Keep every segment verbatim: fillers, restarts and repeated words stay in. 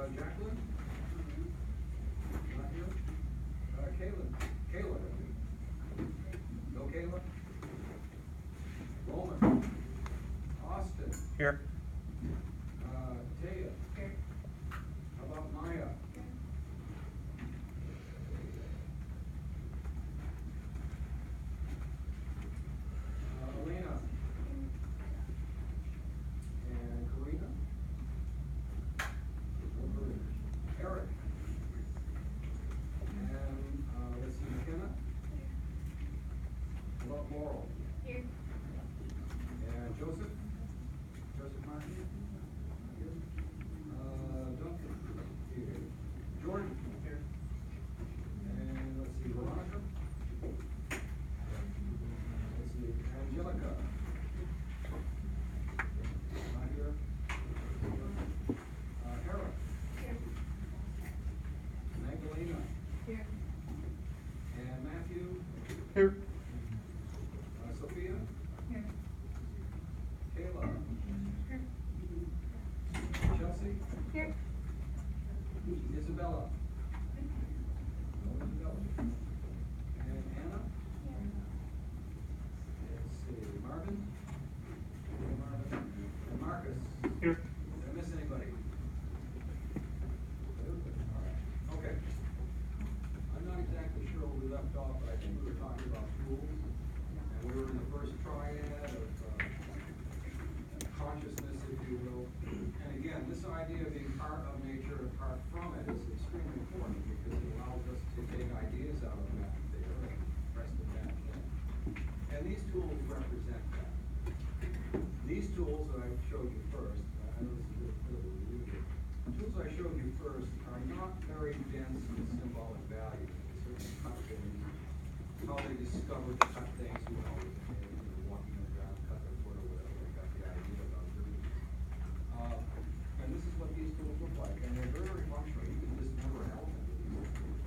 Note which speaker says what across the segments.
Speaker 1: Jacqueline? Not here? Uh, Kayla? Kayla? No Kayla? Roman? Austin?
Speaker 2: Here.
Speaker 1: Uh, Taya?
Speaker 3: Here.
Speaker 1: How about Maya? Uh, Elena? And Karina? No Karina. Eric? And, uh, let's see, McKenna? How about Laurel?
Speaker 3: Here.
Speaker 1: And Joseph? Joseph Martin? Here. Uh, Duncan? Here. Jordan? Here. And let's see, Veronica? Let's see, Angelica? Not here. Uh, Hera?
Speaker 3: Here.
Speaker 1: Magdalena?
Speaker 3: Here.
Speaker 1: And Matthew?
Speaker 2: Here.
Speaker 1: Uh, Sophia?
Speaker 3: Here.
Speaker 1: Kayla?
Speaker 3: Here.
Speaker 1: Chelsea?
Speaker 3: Here.
Speaker 1: Isabella? No Isabella. And Anna? Let's see, Marvin? Okay, Marvin. And Marcus?
Speaker 2: Here.
Speaker 1: Did I miss anybody? All right. Okay. I'm not exactly sure where we left off, but I think we were talking about tools. And we were in the first triad of uh, consciousness, if you will. And again, this idea of being part of nature and part from it is extremely important because it allows us to take ideas out of that there and press them back in. And these tools represent that. These tools that I showed you first, uh, and this is a bit of a review here. The tools I showed you first are not very dense in symbolic value. They certainly cut things. How they discovered to cut things, who knows? Maybe, you know, walking on the ground, cut their foot or whatever. They got the idea about doing it. Uh, and this is what these tools look like, and they're very, very functional. You can dismember an elephant with these tools.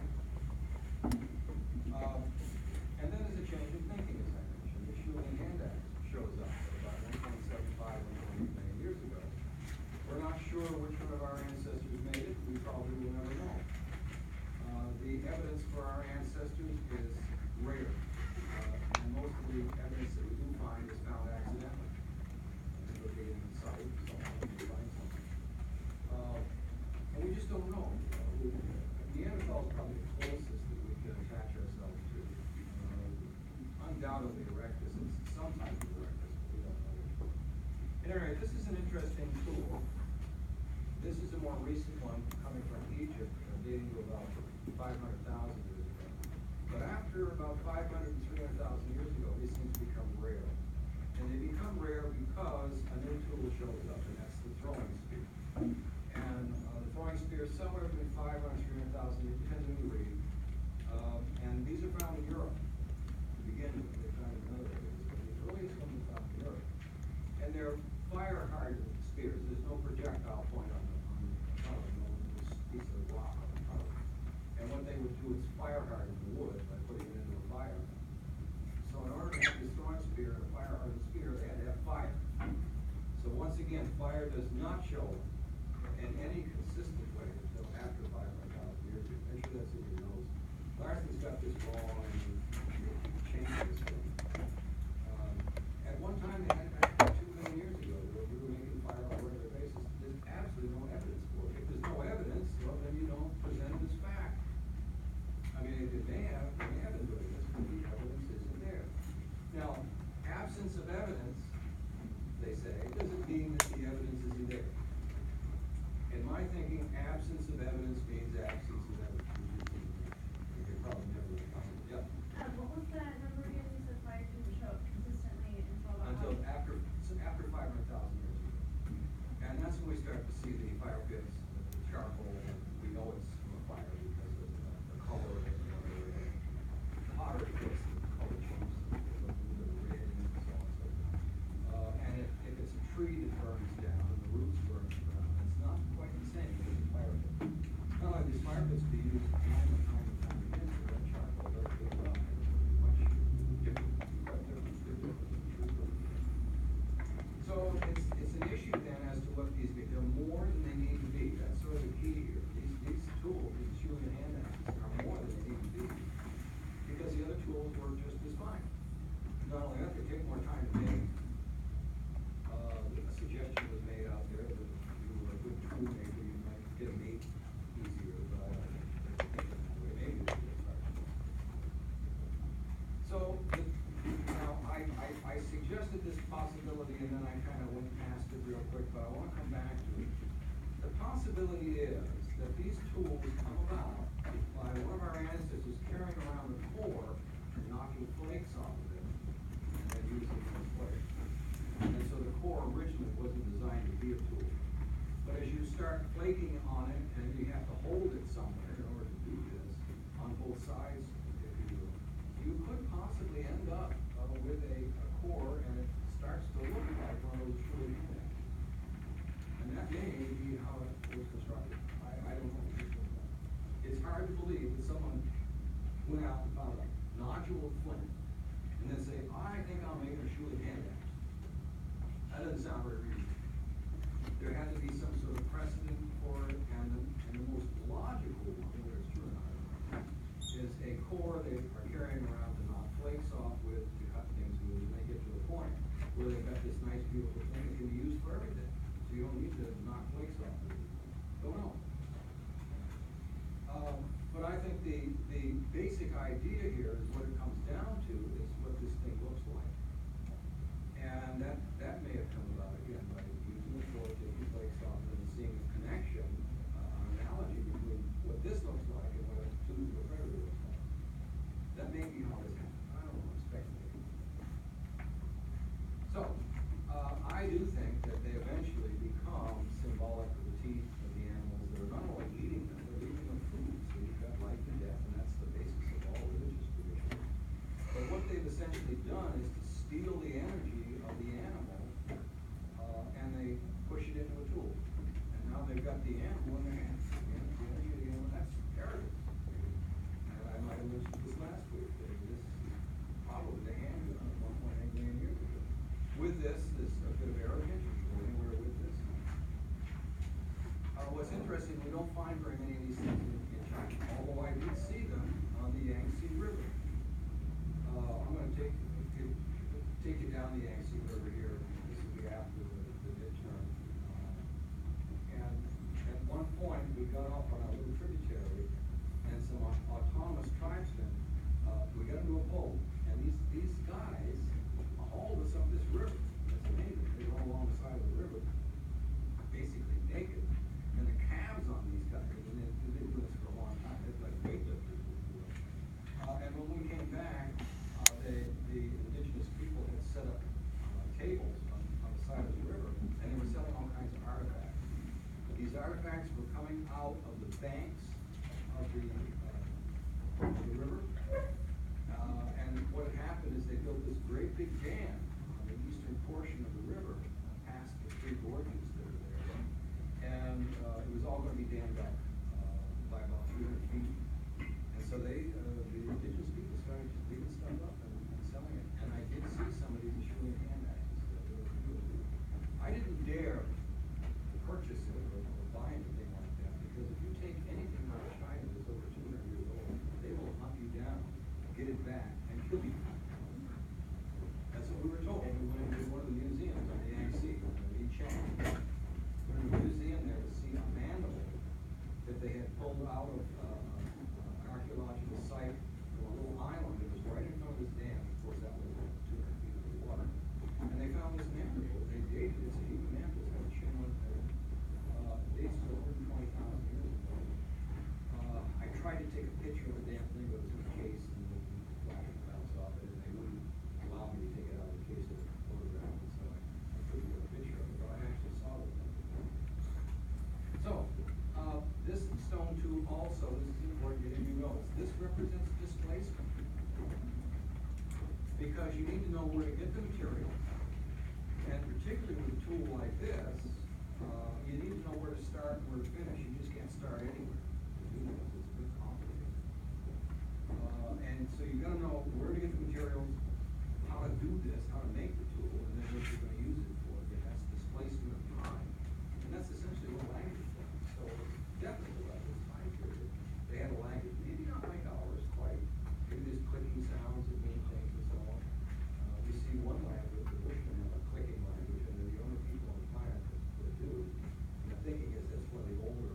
Speaker 1: Uh, and then there's a change in thinking, as I mentioned. The Schuling Hand Act shows up about one point seven five, one point eight million years ago. We're not sure which one of our ancestors made it. We probably will never know. Uh, the evidence for our ancestors is rare. Uh, and most of the evidence that we do find is found accidentally. Uh, looking in the site, someone will find something. Uh, and we just don't know. Uh, we, Neanderthal is probably the closest that we can attach ourselves to. Uh, undoubtedly erectus is some type of erectus, but we don't know which one. At any rate, this is an interesting tool. This is a more recent one coming from Egypt, uh, dating to about five hundred thousand years ago. But after about five hundred and three hundred thousand years ago, these things become rare. And they become rare because a new tool shows up, and that's the throwing spear. And uh, the throwing spear is somewhere between five hundred and three hundred thousand years, depends on who you read. Um, and these are found in Europe to begin with. They're found in other areas, but the earliest ones are found in Europe. And they're fire-hardened spears. There's no projectile point on the, on the front of them, this piece of rock on the front of them. And what they would do is fire-harden the wood by putting it into a fire. So in order to have this throwing spear and a fire-hardened spear, they had to have fire. So once again, fire does not show in any consistent way until after five hundred thousand years. Make sure that's in your nose. Larson's got this wrong and he changed this thing. Um, at one time, they had, uh, two million years ago, they were, we were making fire on a regular basis. There's absolutely no evidence for it. If there's no evidence, well, then you don't present it as fact. I mean, if they have, they have been doing this, but the evidence isn't there. Now, absence of evidence, they say, doesn't mean that the evidence isn't there. In my thinking, absence of evidence means absence of evidence. You can probably never find it. Yep.
Speaker 3: Um, what was that number again? You said fire didn't show up consistently until about
Speaker 1: Until
Speaker 3: how-
Speaker 1: after, so after five hundred thousand years ago. And that's when we start to see the fire pits, the charcoal, and we know it's from a fire because of the, the color of it. You know, the hotter it gets, the color changes, a little bit of red and so on and so forth. Uh, and if, if it's a tree that burns down and the roots burn to the ground, it's not quite the same as a fire pit. Not like these fire pits be used time and time and time again, so that charcoal does build up. And it's much different, quite different, different than tree burn. So it's, it's an issue then as to what these be. They're more than they need to be. That's sort of the key here. possibility is that these tools come about by one of our ancestors carrying around the core and knocking flakes off of it and then using those flakes. And so the core originally wasn't designed to be a tool. But as you start flaking on it and you have to hold it somewhere in order to do this, on both sides, if you will, you could possibly end up uh, with a, a core and it starts to look like one of those truly hand axes. And that may be how it was constructed. I, I don't know. It's hard to believe that someone went out and found a nodule of flint and then say, I think I'll make a Schulich hand axe. That doesn't sound very reasonable. There had to be some sort of precedent for it, and the, and the most logical one, whether it's true or not, is a core they are carrying around to knock flakes off with, to cut things with, and they get to the point where they've got this nice, beautiful thing that can be used for everything. So you don't need to knock flakes off with it. Don't know. Um, but I think the, the basic idea here is what it comes down to is what this thing looks like. And that, that may have come about again by using the fork, taking flakes off, and seeing a connection, uh, an analogy between what this looks like and what a tooth of a predator looks like. That may be how this happened. I don't know, I'm speculating. So, uh, I do think that they eventually become symbolic of the teeth of the animals that are not only eating them, they're eating them food. So you've got life and death, and that's the basis of all religious traditions. But what they've essentially done is to steal the energy of the animal, uh, and they push it into a tool. And now they've got the animal in their hands. The energy of the animal, that's arrogance. And I might have mentioned this last week, that this is probably the handgun at one point eight million years ago. With this, there's a bit of arrogance, you can go anywhere with this. Uh, what's interesting, we don't find very many of these things in, in China, although I did see them on the Yangtze River. Uh, I'm gonna take, take you down the Yangtze River here. This will be after the, the midterm. Uh, and at one point, we got off on a little tributary, and some uh, autonomous tribesmen, uh, we got into a boat, and these, these guys hauled us up this river. It's amazing. They go along the side of the river, basically naked. And the calves on these guys, and they, they've been doing this for a long time, it's like weightlifters. Uh, and when we came back, uh, they, the indigenous people had set up uh, tables on, on the side of the river, and they were selling all kinds of artifacts. These artifacts were coming out of the banks of the, uh, of the river. Uh, and what had happened is they built this great big dam on the eastern portion of the river, past the three gorges that are there. And uh, it was all going to be dammed up uh, by about three hundred feet. And so they, uh, the indigenous people started just digging stuff up and, and selling it. And I did see some of these Schulich hand axes that they were doing. I didn't dare to purchase it or, or buy anything like that, because if you take anything out of China that's over two hundred years old, they will hunt you down, get it back, and kill you. That's what we were told when we went into one of the museums on the Yangtze, uh, Yichang. We're in a museum there to see a mandible that they had pulled out of uh, an archaeological site from a little island that was right in front of this dam. Of course, that was two hundred feet of the water. And they found this mandible. They dated it. It's a human mandible. It's got a chin on it. Uh, it dates to one hundred twenty thousand years ago. Uh, I tried to take a picture of the damn thing, but it was in a case, and the flash would bounce off it, and they wouldn't allow me to take it out of the case or photograph it, so I, I couldn't get a picture of it, but I actually saw the thing. So, uh, this stone tool also, this is important, you didn't know, this represents displacement. Because you need to know where to get the material, and particularly with a tool like this, uh, you need to know where to start and where to finish. You just can't start anywhere to do this. It's a bit complicated. Uh, and so you gotta know where to get the materials, how to do this, how to make the tool, and then what you're gonna use it for. Again, that's displacement of time. And that's essentially what language was. So definitely about this time period, they had a language, maybe not like ours quite. Maybe there's clicking sounds that mean things and so on. Uh, we see one language, the Bushmen have a clicking language, and they're the only people on the planet that, that do. And the thinking is that's one of the older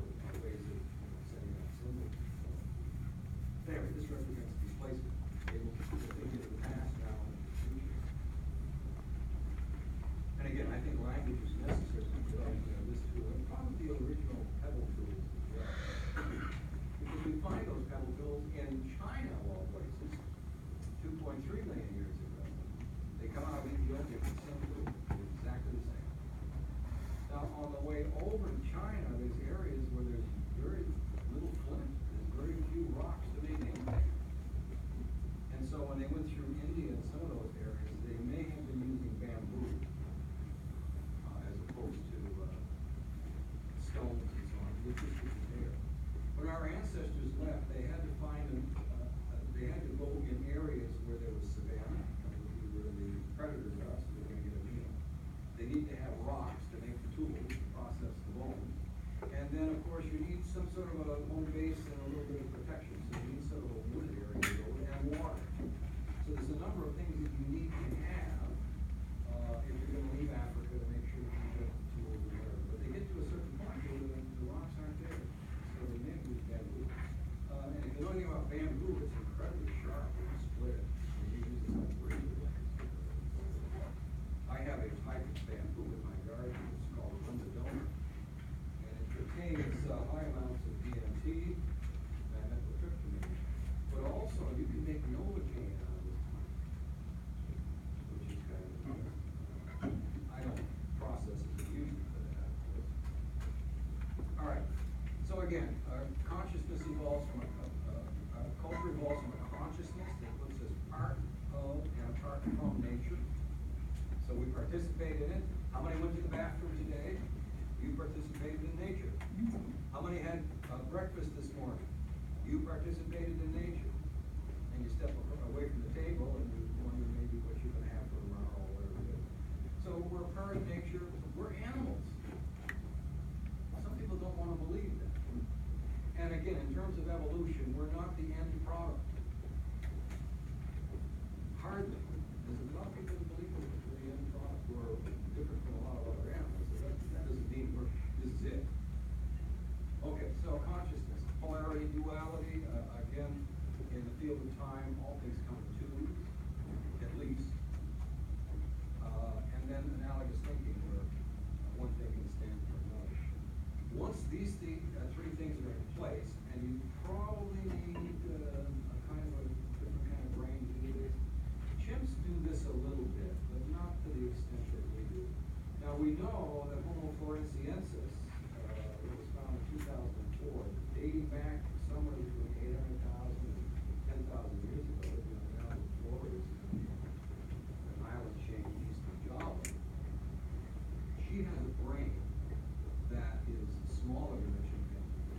Speaker 1: then, of course, you need some sort of a home base and a little bit of protection, so you need sort of a wooded area to go with, and water. So there's a number of things that you need to have, uh, if you're gonna leave Africa to make sure that you get the tools and whatever. But they get to a certain point where the, the rocks aren't there, so they make use bamboo. Uh, and if you know anything about bamboo, it's incredibly sharp, you can split it, and you use it as a razor. I have a type of bamboo in my garden, it's called Rundadona, and it contains uh, high amounts of D M T, dimethyltryptamine, but also you can make Novocaine out of this plant, which is kind of, I don't process it to use it for that, of course. All right, so again, uh, consciousness evolves from a, a, a culture evolves from a consciousness that puts us part of and apart from nature. So we participate in it. How many went to the bathroom today? You participated in nature. How many had uh, breakfast this morning? You participated in nature. And you step away from the table and you wonder maybe what you're going to have for tomorrow or whatever it is. So we're a part of nature. We're animals. Some people don't want to believe that. And again, in terms of evolution, we're not the end product. Hardly. There's a lot of people who believe that we're the end product. We're different from a lot of other animals. So that, that doesn't mean we're, this is it. Okay, so consciousness, polarity, duality, uh, again, in the field of time, all things come in twos, at least. Uh, and then analogous thinking, where uh, one thing can stand for another. Once these th uh, three things are in place, and you probably need uh, a kind of a different kind of brain to do this. Chimps do this a little bit, but not to the extent that we do. Now we know that Homo floresiensis, uh, it was found in two thousand four, dating back somewhere between eight hundred thousand and ten thousand years ago, you know, now the Flores, an island chain east of Java. She has a brain that is smaller than a chimpanzee.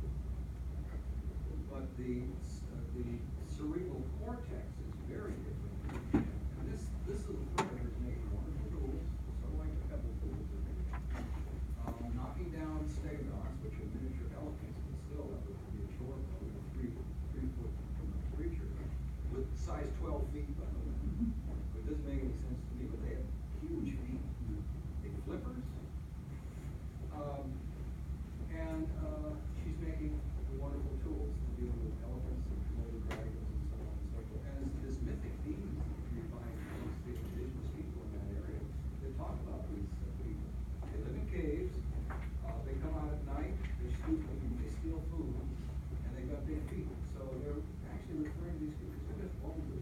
Speaker 1: But the, uh, the cerebral cortex is very different. And this, this little critter is making wonderful tools, sort of like the pebble tools. Um, knocking down stegosaurs, which are miniature elephants, but still that would be a chore for a three, three foot creature, with size twelve feet, by the way. It doesn't make any sense to me, but they have huge feet. They flippers. Um, and uh, she's making wonderful tools to deal with elephants and Komodo dragons and so on and so forth. And it's this mythic themes that you find amongst the indigenous people in that area. They talk about these uh, people. They live in caves. Uh, they come out at night. They're stupid. They steal food, and they've got big feet. So they're actually referring to these creatures. They're just bones.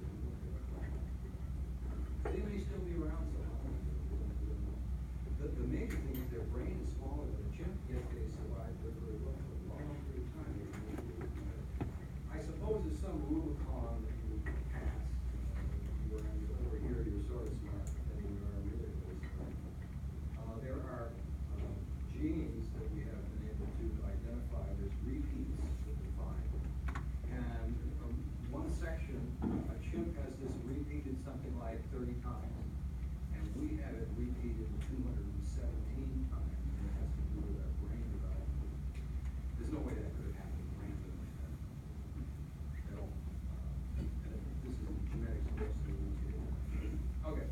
Speaker 1: They may still be around somehow. The, the major thing is their brain is smaller than a chimp, yet they survive very, very well for a long period of time. I suppose there's some Rubicon that you would pass. Uh, where over here you're sort of smart, and you are really, really smart. Uh, there are uh, genes that we have been able to identify. There's repeats that we find. And um, one section, a chimp has this repeated something like thirty times. And we have it repeated two hundred seventeen times, and it has to do with our brain development. There's no way that could have happened randomly like that at all. Uh, and this is genetics most of the Okay.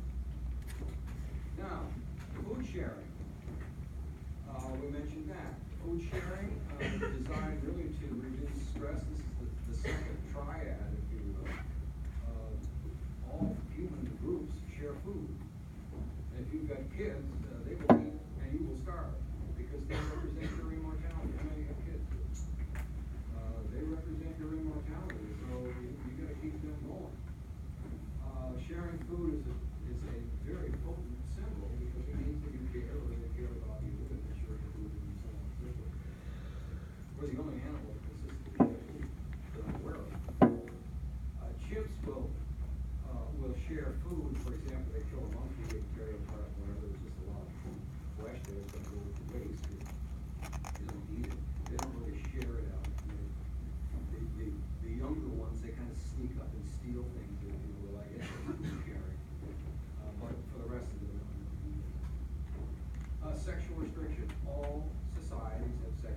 Speaker 1: Now, food sharing. Uh, we mentioned that. Food sharing uh, is designed really to reduce stress. This is the, the second triad, if you will. Uh, all human groups share food. And if you've got kids, uh, they will eat and you will starve because they represent your immortality. I know you have kids. Uh, they represent your immortality, so you, you got to keep them going. Uh, sharing food is a, is a very potent symbol because it means that you care or they care about you and that you're food and so on and so forth. We're the only animal that consistently share food that I'm aware of. Uh, chimps will uh, will share food. For example, they kill a monkey, they carry it apart whenever there's just a lot of flesh there, it's going to go to waste. They don't eat it. They don't really share it out. They, the, the, the younger ones, they kind of sneak up and steal things, if you will. I guess that's food sharing. Uh, but for the rest of them, uh, sexual restriction. All societies have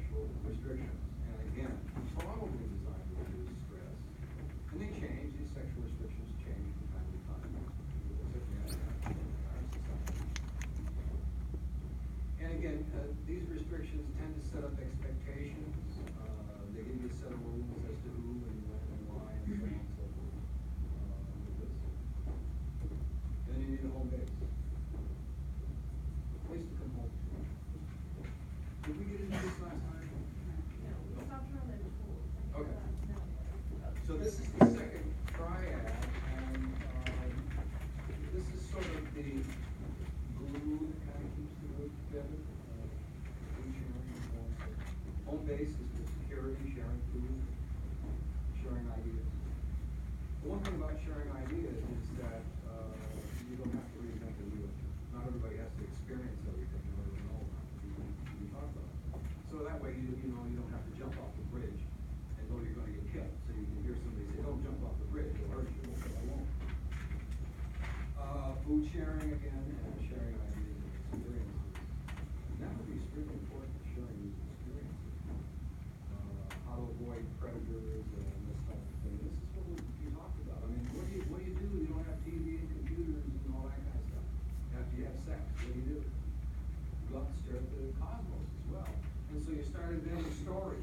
Speaker 1: Home base is for security, sharing food, sharing ideas. The one thing about sharing ideas is that, uh, you don't have to reinvent the wheel. Not everybody has to experience everything in order to know about it. You, you talk about it. So that way, you, you know, you don't have to jump off the bridge and know you're gonna get killed. So you can hear somebody say, don't jump off the bridge, it'll hurt you. Okay, I won't. Uh, food sharing again, and sharing ideas and experiences. And that would be extremely important, sharing these experiences. Uh, how to avoid predators and this type of thing. This is what we, we talked about. I mean, what do you, what do you do when you don't have T V and computers and all that kind of stuff? After you have sex, what do you do? You go out and stare at the cosmos as well. And so you start inventing stories.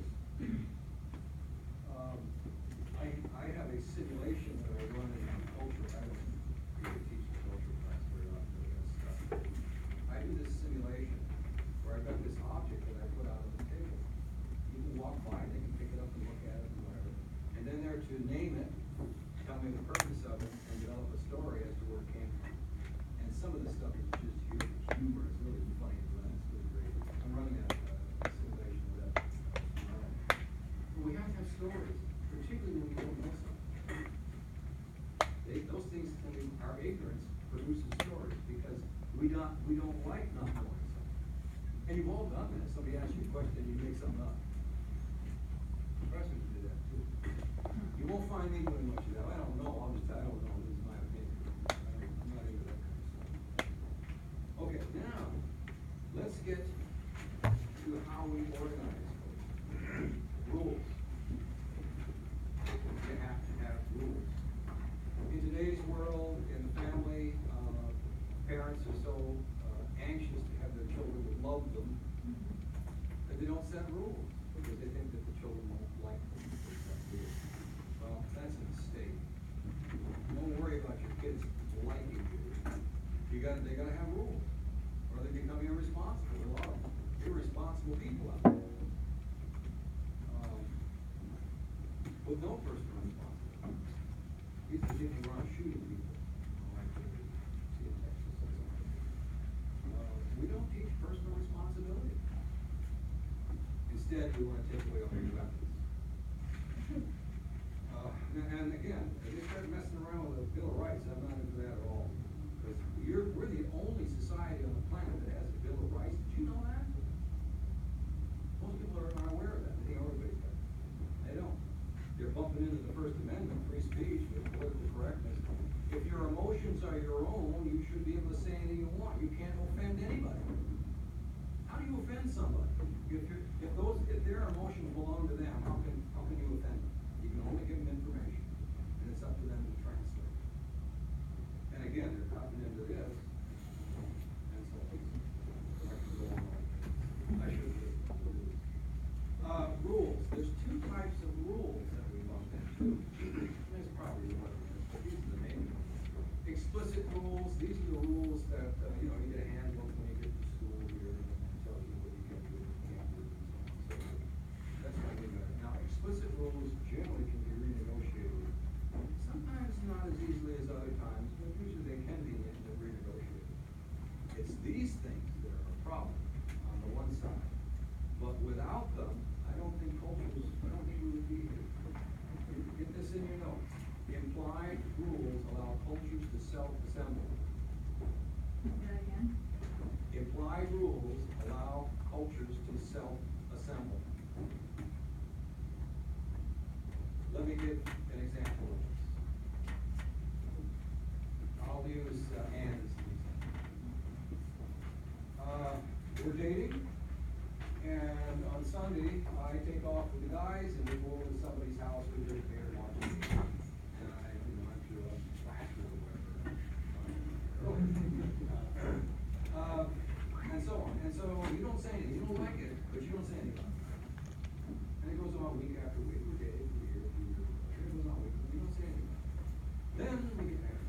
Speaker 1: Um, I, I have a simulation that I run in culture. I don't really teach the culture class very often for this stuff. I do this simulation where I've got this object that I put out on the table. You can walk by, they can pick it up and look at it and whatever. And then they're to name it, tell me the purpose of it, and develop a story as to where it came from. And some of this stuff is just hu- humor, it's really funny to run, it's really great. I'm running a, a simulation of that. But we have to have stories, particularly when we don't know something. They, those things, I mean, our ignorance produces stories because we don't, we don't like not knowing something. And you've all done that. Somebody asks you a question and you make something up. Professors do that too. You won't find me doing much of that. I don't know. I'll just, I don't know. This is my opinion. I don't, I'm not into that kind of stuff. Okay, now, let's get to how we organize rules. You have to have rules. In today's world, in the family, uh, parents are so uh, anxious to have their children to love them that they don't set rules because they think that the children won't like them. Well, that's a mistake. Don't worry about your kids liking you. You got they gotta have rules, or they become irresponsible. A lot of irresponsible people out there. Um, with no personal responsibility. These are people who aren't shooting people. Like we see in Texas or something. Uh, we don't teach personal responsibility. Instead, we want to take away all your weapons. Uh, and, and again, if they start messing around with the Bill of Rights, I'm not into that at all. Because you're, we're the only society on the planet that has a Bill of Rights. Did you know that? Most people are not aware of that. They think everybody's got it. They don't. You're bumping into the First Amendment, free speech, with political correctness. If your emotions are your own, you should be able to say anything you want. You can't offend anybody. How do you offend somebody? If you're, if those, if their emotions belong to them, how can, how can you offend them? You can only give them information, and it's up to them to translate. And again, they're copying into this, and so I can go on. I should do. Uh, rules. There's two types of rules that we bump into. There's probably more than this, but these are the main ones. Explicit rules. These are the rules that uh, you know you get a handbook when you get to school here, and it tells you what you can do and can't do, and so on and so forth. That's what we got. Now, explicit rules generally can be renegotiated. Sometimes not as easily as other times, but usually they can be renegotiated. It's these things that are a problem on the one side, but without them, I don't think cultures, I don't think we would be here. Get this in your notes. Implied rules allow cultures to self-assemble.
Speaker 3: Do that again?
Speaker 1: Implied rules allow cultures to self-assemble. Let me give an example of this. I'll use uh, Anne as an example. Uh, we're dating. And on Sunday, I take off with the guys and we go over to somebody's house with their beer and watch the game. And I, you know, I'm to a flash or whatever. Uh, and so on. And so you don't say anything. You don't like it, but you don't say anything. And it goes on week after week, week day, week year, week year. And it goes on week, you don't say anything. Then we get married.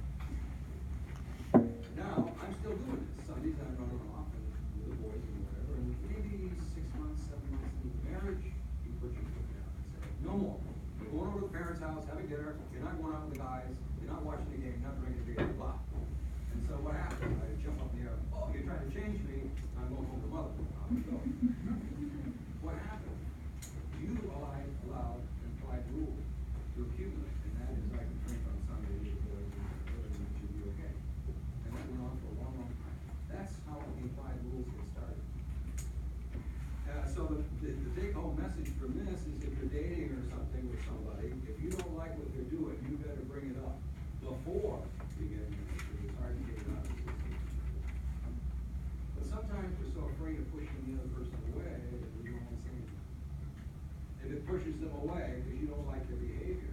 Speaker 1: Now, I'm still doing this. Sundays I'm running off and with the boys and whatever. And maybe six months, seven months into the marriage, you put your foot down and say, no more. You're going over to the parents' house, having dinner. You're not going out with the guys. You're not watching the game. You're not drinking beer. Blah. And so what happens? I jump up in the air. Oh, you're trying to change me. I'm going home to mother. Off we go. What happened? You allow, allow implied rules to accumulate, and that is I can drink on Sunday with the boys and everything should be okay. And that went on for a long, long time. That's how the implied rules get started. Uh, so the, the, the take home message from this is if you're dating or something with somebody, if you don't like what they're doing, you better bring it up before you get married, because it's hard to get it out of the system. But sometimes we're so afraid of pushing the other person away that we don't want to say anything. If it pushes them away because you don't like their behavior,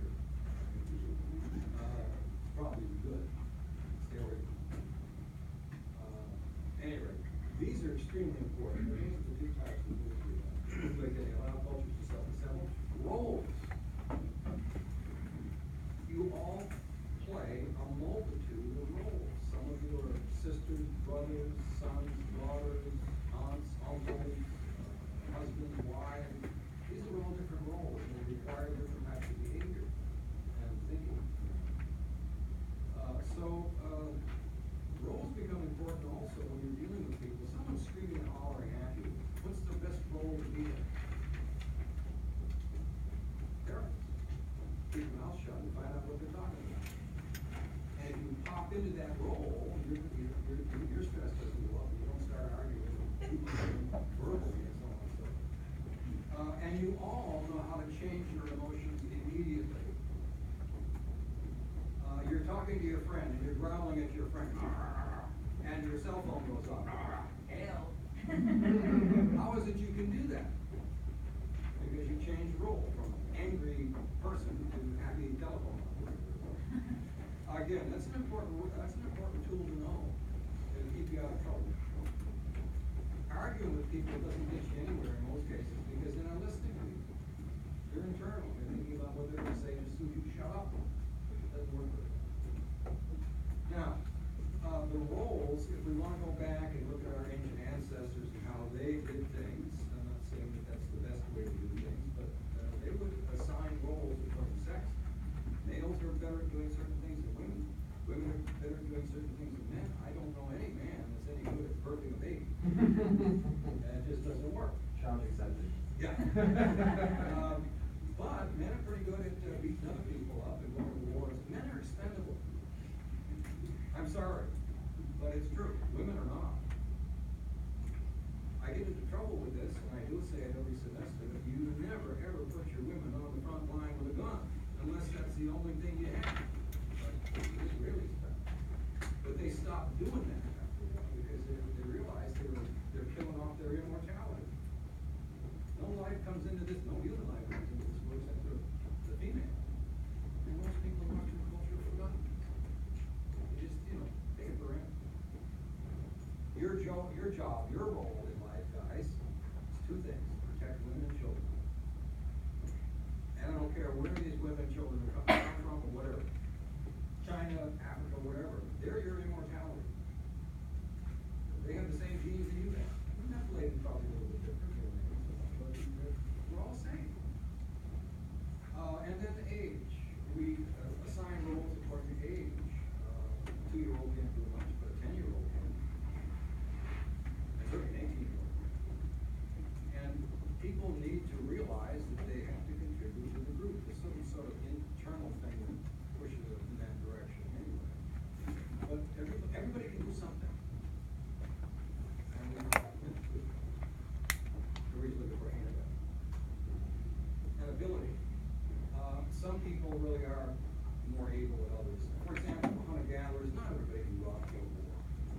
Speaker 1: uh, probably good. Stay away from them. Uh, anyway, these are extremely important. Those are the two types of rules we have. Like they allow cultures to self-assemble. Roles. You all play a multitude of roles. Some of you are sisters, brothers, sons, daughters, aunts, uncles, uh, husbands, wives. These are all different roles, and they require different types of behavior and thinking. Uh, so, uh, roles become important also when you're dealing with people. Someone's screaming and hollering at you. What's the best role to be in? Parents. Keep your mouth shut and find out what they're talking about. And if you pop into that role, your, your, your, your stress doesn't go up, you don't start arguing verbally and so on and so forth. Uh, and you all know how to change your emotions immediately. Uh, you're talking to your friend and you're growling at your friend, and your cell phone goes off. Hell. How is it you can do that? Because you change role from angry person to happy telephone operator. Again, that's an important that's an important tool to know to keep you out of trouble. Arguing with people doesn't get you anywhere in most cases because they're not listening to you. They're internal. They're thinking about what they're going to say just so you shut up. It doesn't work very well. Now, uh, the roles, if we want to go back and look at our ancient ancestors and how they did things, I'm not saying that that's the best way to do things, but uh, they would assign roles according to sex. Males are better at doing certain things than women. Women are better at doing certain things than men. I don't know any man that's any good at birthing a baby. And it just doesn't work.
Speaker 2: Challenge accepted.
Speaker 1: Yeah. um, but men are pretty good at uh, beating other people up and going to wars. Men are expendable. I'm sorry, but it's true. Women are not. I get into trouble with this, and I do say it every semester, that you never ever put your women on the front line with a gun, unless that's the only thing you have. But it's really special. But they stopped doing that after a while because they, they realized they were they're killing off their immortality. No life comes into this, no human life comes into this world except for the female. And most people are too culture forgotten. They just, you know, take it for granted. Your job, your job, your role in life, guys, is two things: protect women and children. And I don't care where these women and children are coming from or whatever. China, Africa, wherever. They're your immortality. They have the same genes that you have. That lady's probably a little bit different, you know, but we're all the same. Uh, and then age. We uh, assign roles according to age. Uh, a two-year-old can't do much, but a ten-year-old can. And certainly an eighteen-year-old can. And people need to realize that they have to contribute to the group. There's some sort of internal thing that pushes them in that direction anyway. But every, everybody can do something. And we have to do it. The reason looking for a handout. And ability. Uh, some people really are more able than others. For example, hunter-gatherers, not everybody can go out and kill war.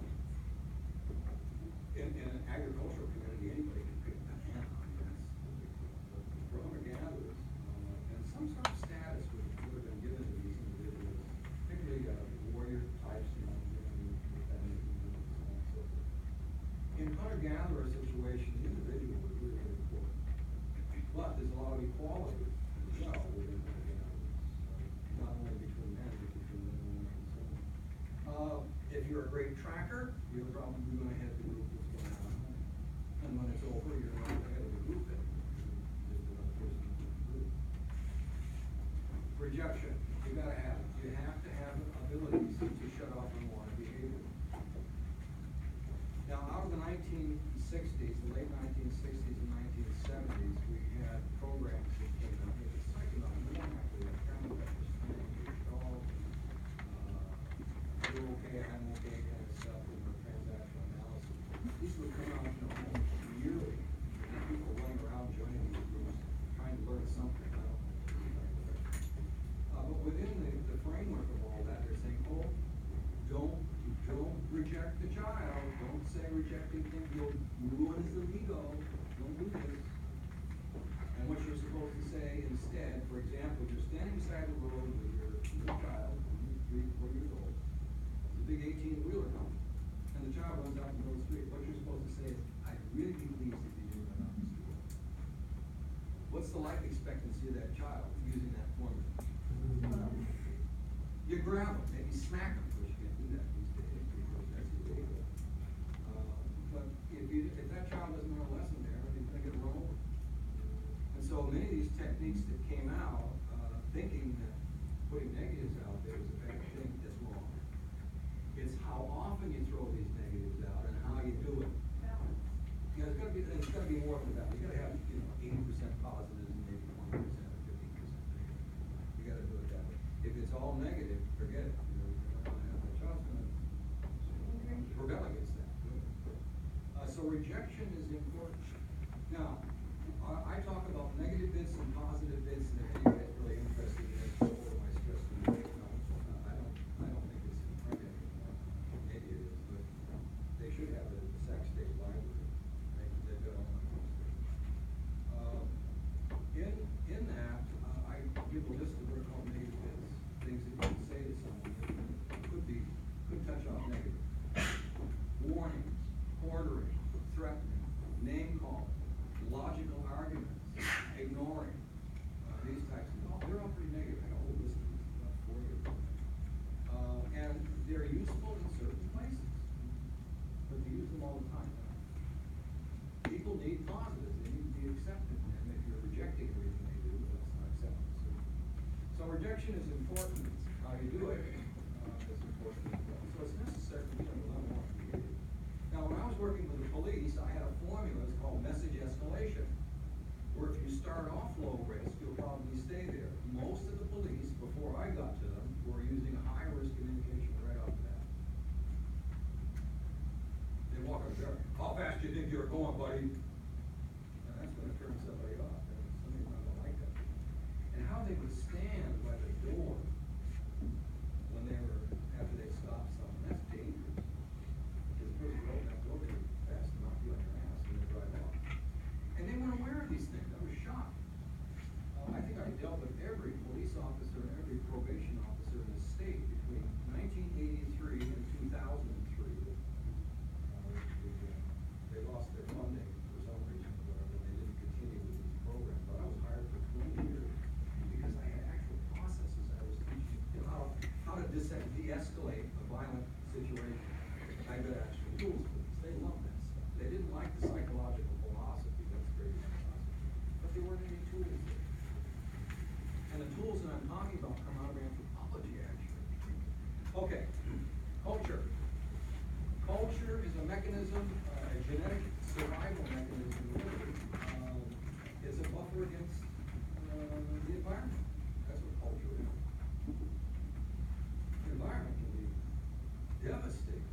Speaker 1: In, in an agricultural community, anybody can pick a banana, I guess. But for hunter-gatherers, uh, and some sort of status would, would have been given to these individuals, particularly uh, warrior types, you know, defending and so on and so forth. In hunter-gatherer situation, the individual was really, really important. But there's a lot of equality as well within hunter-gatherers, uh, not only between men, but between men and women and so on. Uh, if you're a great tracker, you're probably going to head the group that's going on. And when it's over, you're not the head of the group anymore. You're just another person in the group. Rejection, you gotta have it. You have to have abilities to shut off unwanted behavior. Now, out of the nineteen sixties, the late nineteen sixties and nineteen seventies, we had standing beside the road with your little child, three, four years old, there's a big eighteen wheeler coming, and the child runs out in the middle of the street, what you're supposed to say is, I'd really be pleased if you didn't run out in the street. What's the life expectancy of that child using that formula? You grab them, maybe smack them, which you can't do that these days, because that's illegal. Uh, but if you, if that child doesn't learn a lesson there, he's gonna get run over. And so many of these techniques that came out, uh, thinking that putting negatives out there is a bad thing, that's wrong. It's how often you throw these negatives out and how you do it. You know, it's gotta be, it's gotta be more than that. You gotta have, you know, eighty percent positives and maybe twenty percent or fifteen percent negative. You gotta do it that way. If it's all negative, forget it. You know, you're not gonna have, the child's gonna rebel against that. Uh, so rejection is important. Now, I, I talk about negative bits and positive bits, and if anybody's really interested in it, go over my stress and weight notes. Uh, I don't, I don't think it's in print anymore. Maybe it is, but they should have it at the Sac State Library. They, they've got all my books there. Uh, in, in that, uh, I give a list of what are called negative bits, things that you can say to someone that could be, could touch off negative. Warnings, ordering, threatening, name calling, logical arguments, ignoring, uh, these types of, oh, they're all pretty negative. I got a whole list of these, about forty of them. Uh, and they're useful in certain places, but they use them all the time. People need positives, they need to be accepted, and if you're rejecting everything they do, well, that's not acceptance. So, so rejection is important. How you do it uh, is important as well. So it's necessary for you to learn more behavior. Now, when I was working with the police, I had a formula, it's called message escalation, where if you start off low risk, you'll probably stay there. Most of the police, before I got to them, were using high risk communication right off the bat. They walk up there, how fast do you think you're going, buddy? And that's gonna turn somebody off, and somebody's not gonna like that. And how they would stand by the door when they were, after they stopped someone, that's dangerous. Because the person rolled that door too fast and knock you on your ass and they drive off. And they weren't aware of these things. I was shocked. Uh, I think I dealt with every police officer and every probation officer in the state between nineteen eighty-three and two thousand three. Uh, they, uh, they lost their funding for some reason or whatever, and they didn't continue with these programs. But I was hired for twenty years because I had actual processes I was teaching, you know, how, how to de- de-escalate a violent situation. I got actual tools for this. They loved that stuff. They didn't like the psychological philosophy, that's great philosophy, but there weren't any tools there. And the tools that I'm talking about come out of anthropology, actually. Okay, culture. Culture is a mechanism, uh, a genetic survival mechanism, really. Um, it's a buffer against uh, the environment. That's what culture is. The environment can be devastating.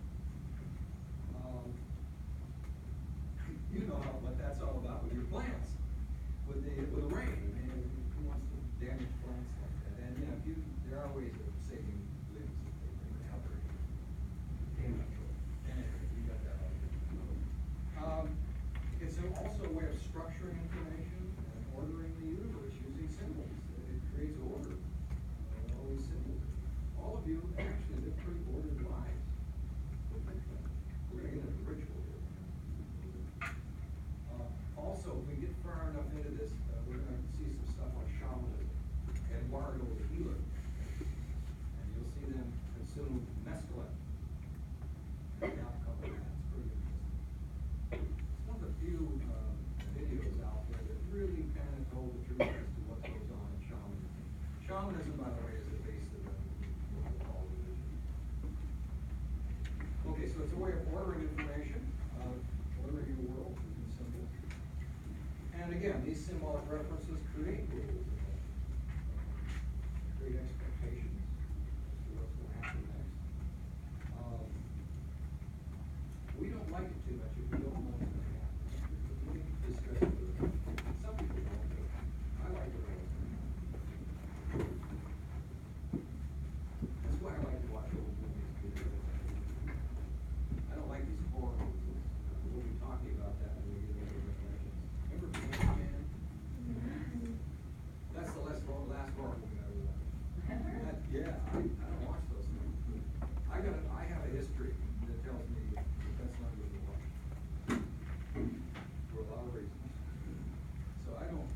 Speaker 1: Um, you know how, what that's all about with your plants, with the with the rain. I mean, who wants to damage plants like that? And you know, if you, there are ways of saving limbs if they bring it out there. Anyway, you got that all. Um, it's also a way of structuring information and ordering the universe using symbols. It creates order. Uh, all these symbols. All of you actually live pretty ordered lives. We're gonna get into ritual here. Uh, also, if we get far enough into this, uh, we're gonna see some stuff on shamanism. Eduardo the healer. And you'll see them consume mescaline. Check out a couple of that, it's pretty interesting. It's one of the few uh, videos out there that really kind of told the truth as to what goes on in shamanism. Shamanism, by the way, is the base of the what we call religion. Okay, so it's a way of ordering information, uh, ordering your world using symbols. And again, these symbolic references create rules, uh, create expectations as to what's going to happen next. Um, we don't like it too much if we don't know what's going to happen. We get distressed with it. Some people don't, but I like it all. That's why I like to watch old movies. Because I don't like these horror movies. We'll be talking about that when we get into Revelations. Remember Man?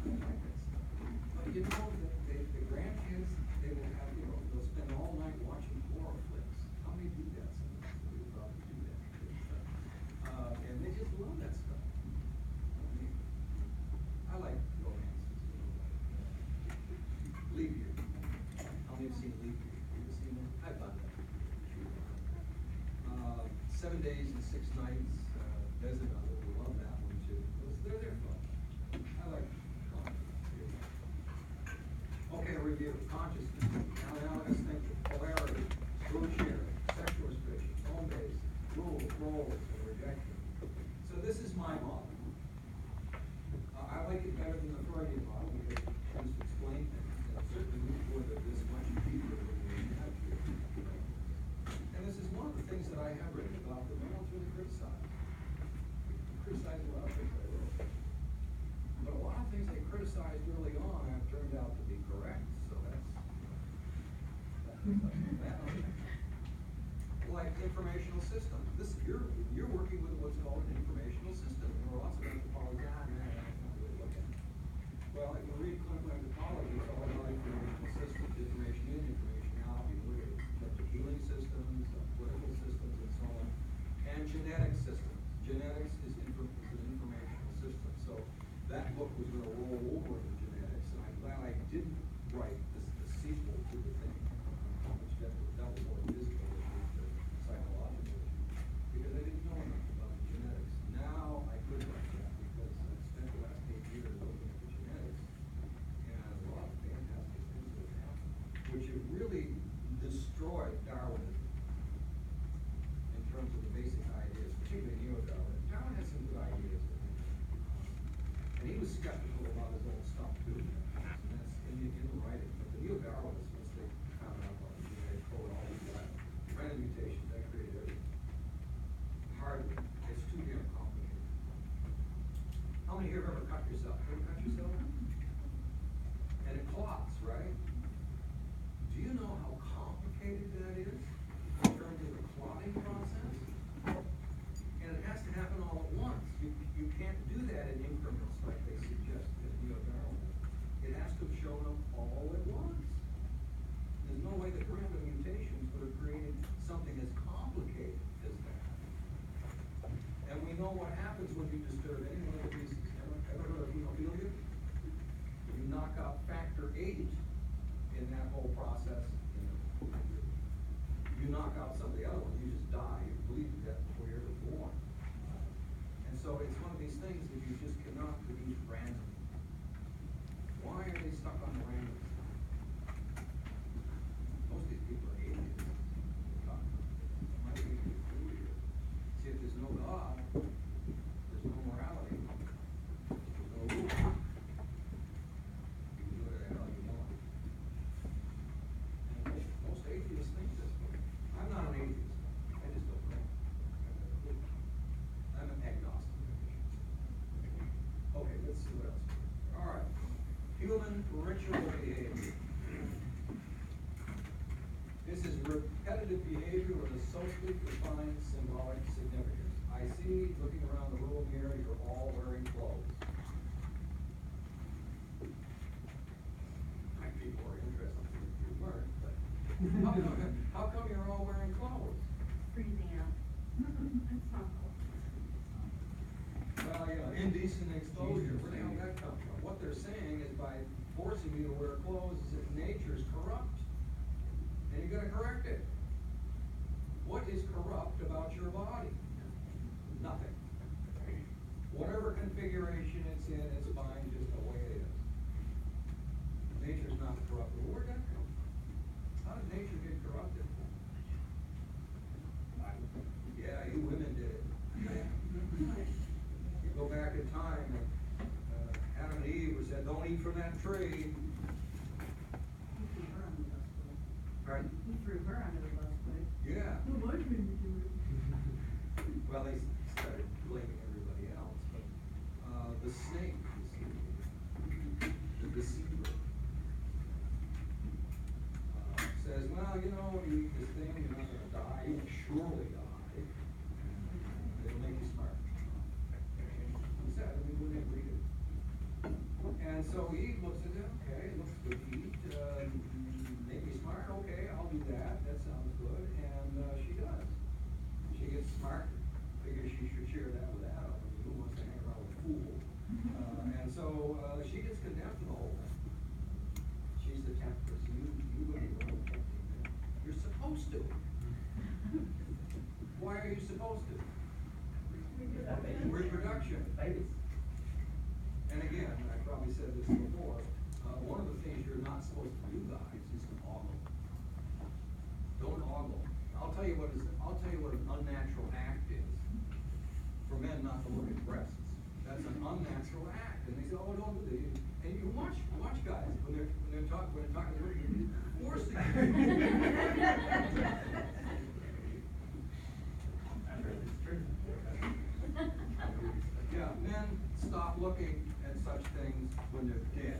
Speaker 1: I like that stuff. But you know, the, the, the grandkids, they will have, you know, they'll spend all night watching horror flicks. How many do that sometimes? We probably do that. Uh, and they just love that stuff. I mean, I like romances, you know, like, uh, Leap Year. How many have seen Leap Year? You ever seen that? I've done that. Uh, Seven Days and Six Nights, uh, there's another, we love that one too. Those, they're, they're fun. I like fun. Okay, review, consciousness, analysis, thinking, polarity, group sharing, sexual restrictions, home base, rules, roles, and rejection. So this is my model. Uh, I like it better than the Freudian model because it tends to explain things, and it certainly moves forward this much deeper than we have here. And this is one of the things that I have written about that no one's really criticized. Criticized a lot of things I wrote. But a lot of things they criticized early on have turned out to be correct, so that's, that's that. Like informational systems. This, you're, you're working with what's called an informational system. There are lots of anthropologists, ah, man, that's not really what that is. Well, if you read clinical anthropology, it's all about informational systems, information in, information out. You look at the healing systems, uh, political systems, and so on. And genetic systems. Genetics is, infor is an informational system. So that book was going to roll over into genetics, and I'm glad I didn't write this, the sequel to the thing, uh, which that, that was more physical issues than psychological issues, because I didn't know enough about genetics. Now I could write that because I've spent the last eight years looking at the genetics, and a lot of fantastic things that have happened, which have really destroyed Darwinism in terms of the basic ideas, particularly neo-Darwin. Darwin had some good ideas, I think. And he was skeptical about his own stuff too. And that's in the, in the writing. But the neo-Darwinists, once they found out about the genetic code, all these random mutations, that created everything. Hardly. It's too damn complicated. How many here have ever cut yourself? Ever cut yourself? And it clots, right? Do you know how complicated that is in terms of the clotting process? And it has to happen all at once. You, you can't do that in increments like they suggest in neo-Darwinism. It has to have shown up all at once. There's no way that random mutations would have created something as complicated as that. And we know what happens when you disturb any one of these. Ever, ever heard of hemophilia? You knock out factor eight in that whole process. You know, you knock out some of the other ones, you just die. You bleed to death before you're ever born. And so it's one of these things that you just cannot produce randomly. Why are they stuck on the random stuff? Most of these people are atheists. Why do we get through here? See, if there's no God, there's no morality, there's no rule. You can do whatever the hell you want. And most, most atheists think this way. I'm not an atheist. I just don't know. I'm an agnostic. Okay, let's see what else. All right. Human ritual behavior. This is repetitive behavior with a socially defined symbolic significance. I see, looking around the room here, you're all wearing clothes. People are interested if you weren't, but how come, how come you're all wearing clothes?
Speaker 3: Freezing out. It's not cold.
Speaker 1: Well, you know, indecent exposure, where the hell did that come from? What they're saying is by forcing you to wear clothes is that nature's corrupt. And you gotta correct it. What is corrupt about your body? Nothing. Whatever configuration it's in, it's fine just the way it is. Nature's not corruptible. Where'd that come from? How did nature get corrupted? Yeah, you women did it. You go back in time, and uh, Adam and Eve were said, don't eat from that tree.
Speaker 3: He threw her under the bus, but
Speaker 1: Right?
Speaker 3: he threw her under the bus, but.
Speaker 1: Yeah.
Speaker 3: Who was going to do it?
Speaker 1: Well, they started blaming everybody else, but uh, the snake, you see, the deceiver, uh, says, well, you know, when you eat this thing, you're not going to die. You will surely die. It'll make you smart. Who said? I mean, wouldn't agree to And so Eve looks at it, okay, it looks good to eat, uh, make me smart, okay, I'll do that, that sounds good, and, uh, she does. She gets smart, figures she should share that with Adam, who wants to hang around with a fool. Uh, and so, uh, she gets condemned for the whole thing. She's the temptress, you, you wouldn't go tempting them. You're supposed to. Why are you supposed to? Reproduction.
Speaker 2: Babies.
Speaker 1: And again, I probably said this before, uh, one of the things you're not supposed to do, guys, is to ogle. Don't ogle. I'll tell you what is, I'll tell you what an unnatural act is. For men not to look at breasts. That's an unnatural act. And they say, oh, don't do that. And you watch, watch guys, when they're, when they're talking, when they're talking, they're forcing you. Yeah, men stop looking at such things when they're dead.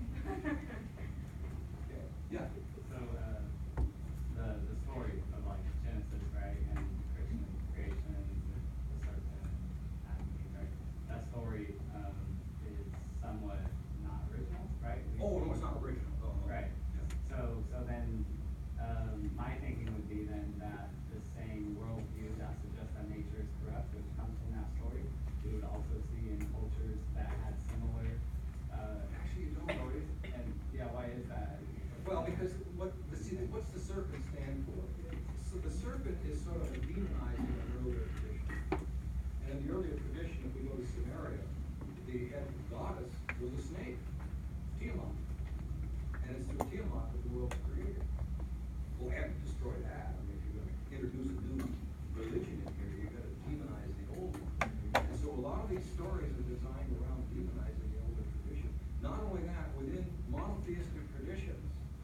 Speaker 1: Okay. Yeah.
Speaker 4: So, uh, the, the story of like Genesis, right, and Christian creation, the serpent, Adam and Eve, right? That story, um, is somewhat not original, right? We-
Speaker 1: Oh, no, it's not original. Oh, no.
Speaker 4: Right.
Speaker 1: Yeah.
Speaker 4: So, so then, um, my thinking would be then that the same worldview that suggests that nature is corrupt, which comes from that story, we would also see in cultures that had similar, uh,
Speaker 1: Actually, you don't know it.
Speaker 4: and, yeah, why is that?
Speaker 1: Well, because what, the, see, what's the serpent stand for? So the serpent is sort of a demonized in an earlier tradition. And in the earlier tradition, if we go to Samaria, the head goddess was a snake, Tiamat. And it's through Tiamat that the world was created. Well, we haven't destroyed that. I mean, if you're gonna introduce a new religion in here, you've got to demonize the old one. And so a lot of these stories are designed around demonizing the older tradition. Not only that, within monotheistic traditions,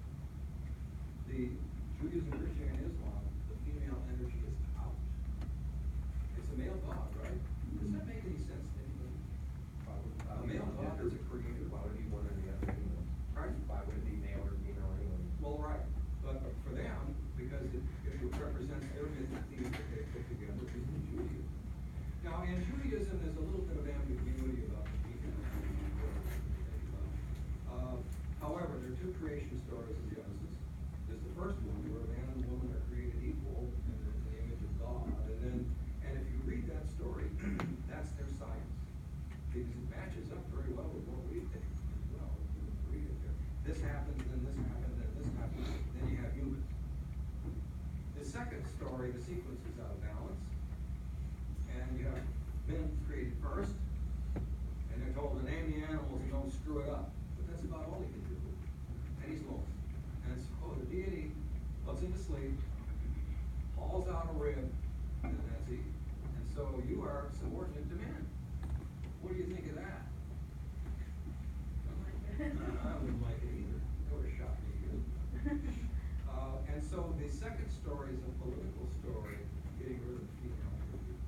Speaker 1: the Judaism, Christianity, and Islam, the female energy is out. It's a male god, right? Does that make any sense to anybody?
Speaker 2: Why would- why
Speaker 1: A
Speaker 2: would
Speaker 1: male
Speaker 2: it be
Speaker 1: god
Speaker 2: gender?
Speaker 1: is a creator.
Speaker 2: Why would it be one or the other anyway?
Speaker 1: Pardon?
Speaker 2: Why would it be male or female anyway?
Speaker 1: Well, right, but for them, because it, it represents their mythic theme that they put together, is in Judaism. Now, in Judaism, there's a little bit of ambiguity about the female energy, whatever you think about. Uh, however, there are two creation stories in Genesis. There's the first one where man and woman are created equal in the, in the image of God, and then, and if you read that story, that's their science. Because it matches up very well with what we think as well. If you read it there. This happens, then this happens, then this happens, then you have humans. The second story, the sequence is out of balance. And you have men created first, and they're told to name the animals and don't screw it up. But that's about all he can do. And he's lost. And it's, oh, the deity puts him to sleep, hauls out a rib, and that's it. And so you are subordinate to men. What do you think of that? I wouldn't like it either. That would have shot me good. Uh, and so the second story is a political story, getting rid of the female energy.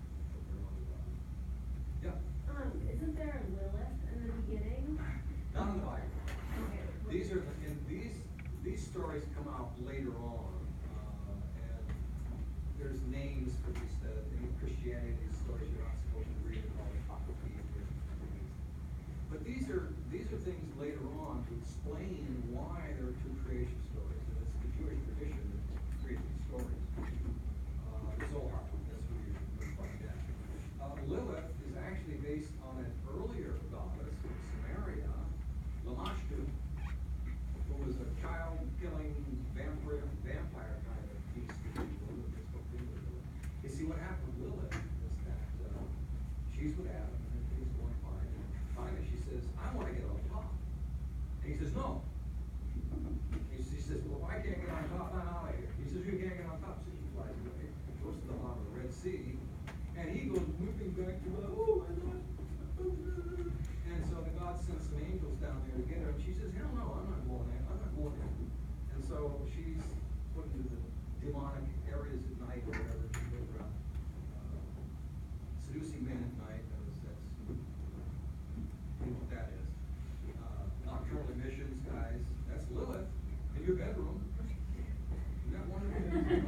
Speaker 1: Yeah,
Speaker 3: Um, isn't there a Lilith in the beginning?
Speaker 1: not in the Bible.
Speaker 3: Okay.
Speaker 1: These are, and these, these stories come out later on, uh, and there's names for these, uh, in Christianity, these stories you're not supposed to read, they're called apocrypha. But these are, these are things later on to explain why there are two creation stories, and it's the Jewish tradition that creates these stories. Uh, the Zohar, that's where you would find that. Uh, Lilith is actually based on an earlier goddess in Samaria, Lamashtu, who was a child-killing vampire, vampire kind of beast. if you will, that gets hooked into Lilith. You see, what happened with Lilith is that uh, she's with Adam, and things going fine. And finally, she says, "I want to get on top." And he says, "No." He, she says, "Well, if I can't get on top, I'm out of here." He says, "You can't get on top." So she flies away, goes to the bottom of the Red Sea, and he goes whipping back to her. Oh my God! And so the God sends some angels down there to get her, and she says, "Hell no, I'm not going there. I'm not going there." And so she's put into the demonic areas at night or whatever. She goes around uh, seducing men at night. That was, that's, you know what that is. Uh, nocturnal emissions, guys. That's Lilith in your bedroom. Isn't that wonderful?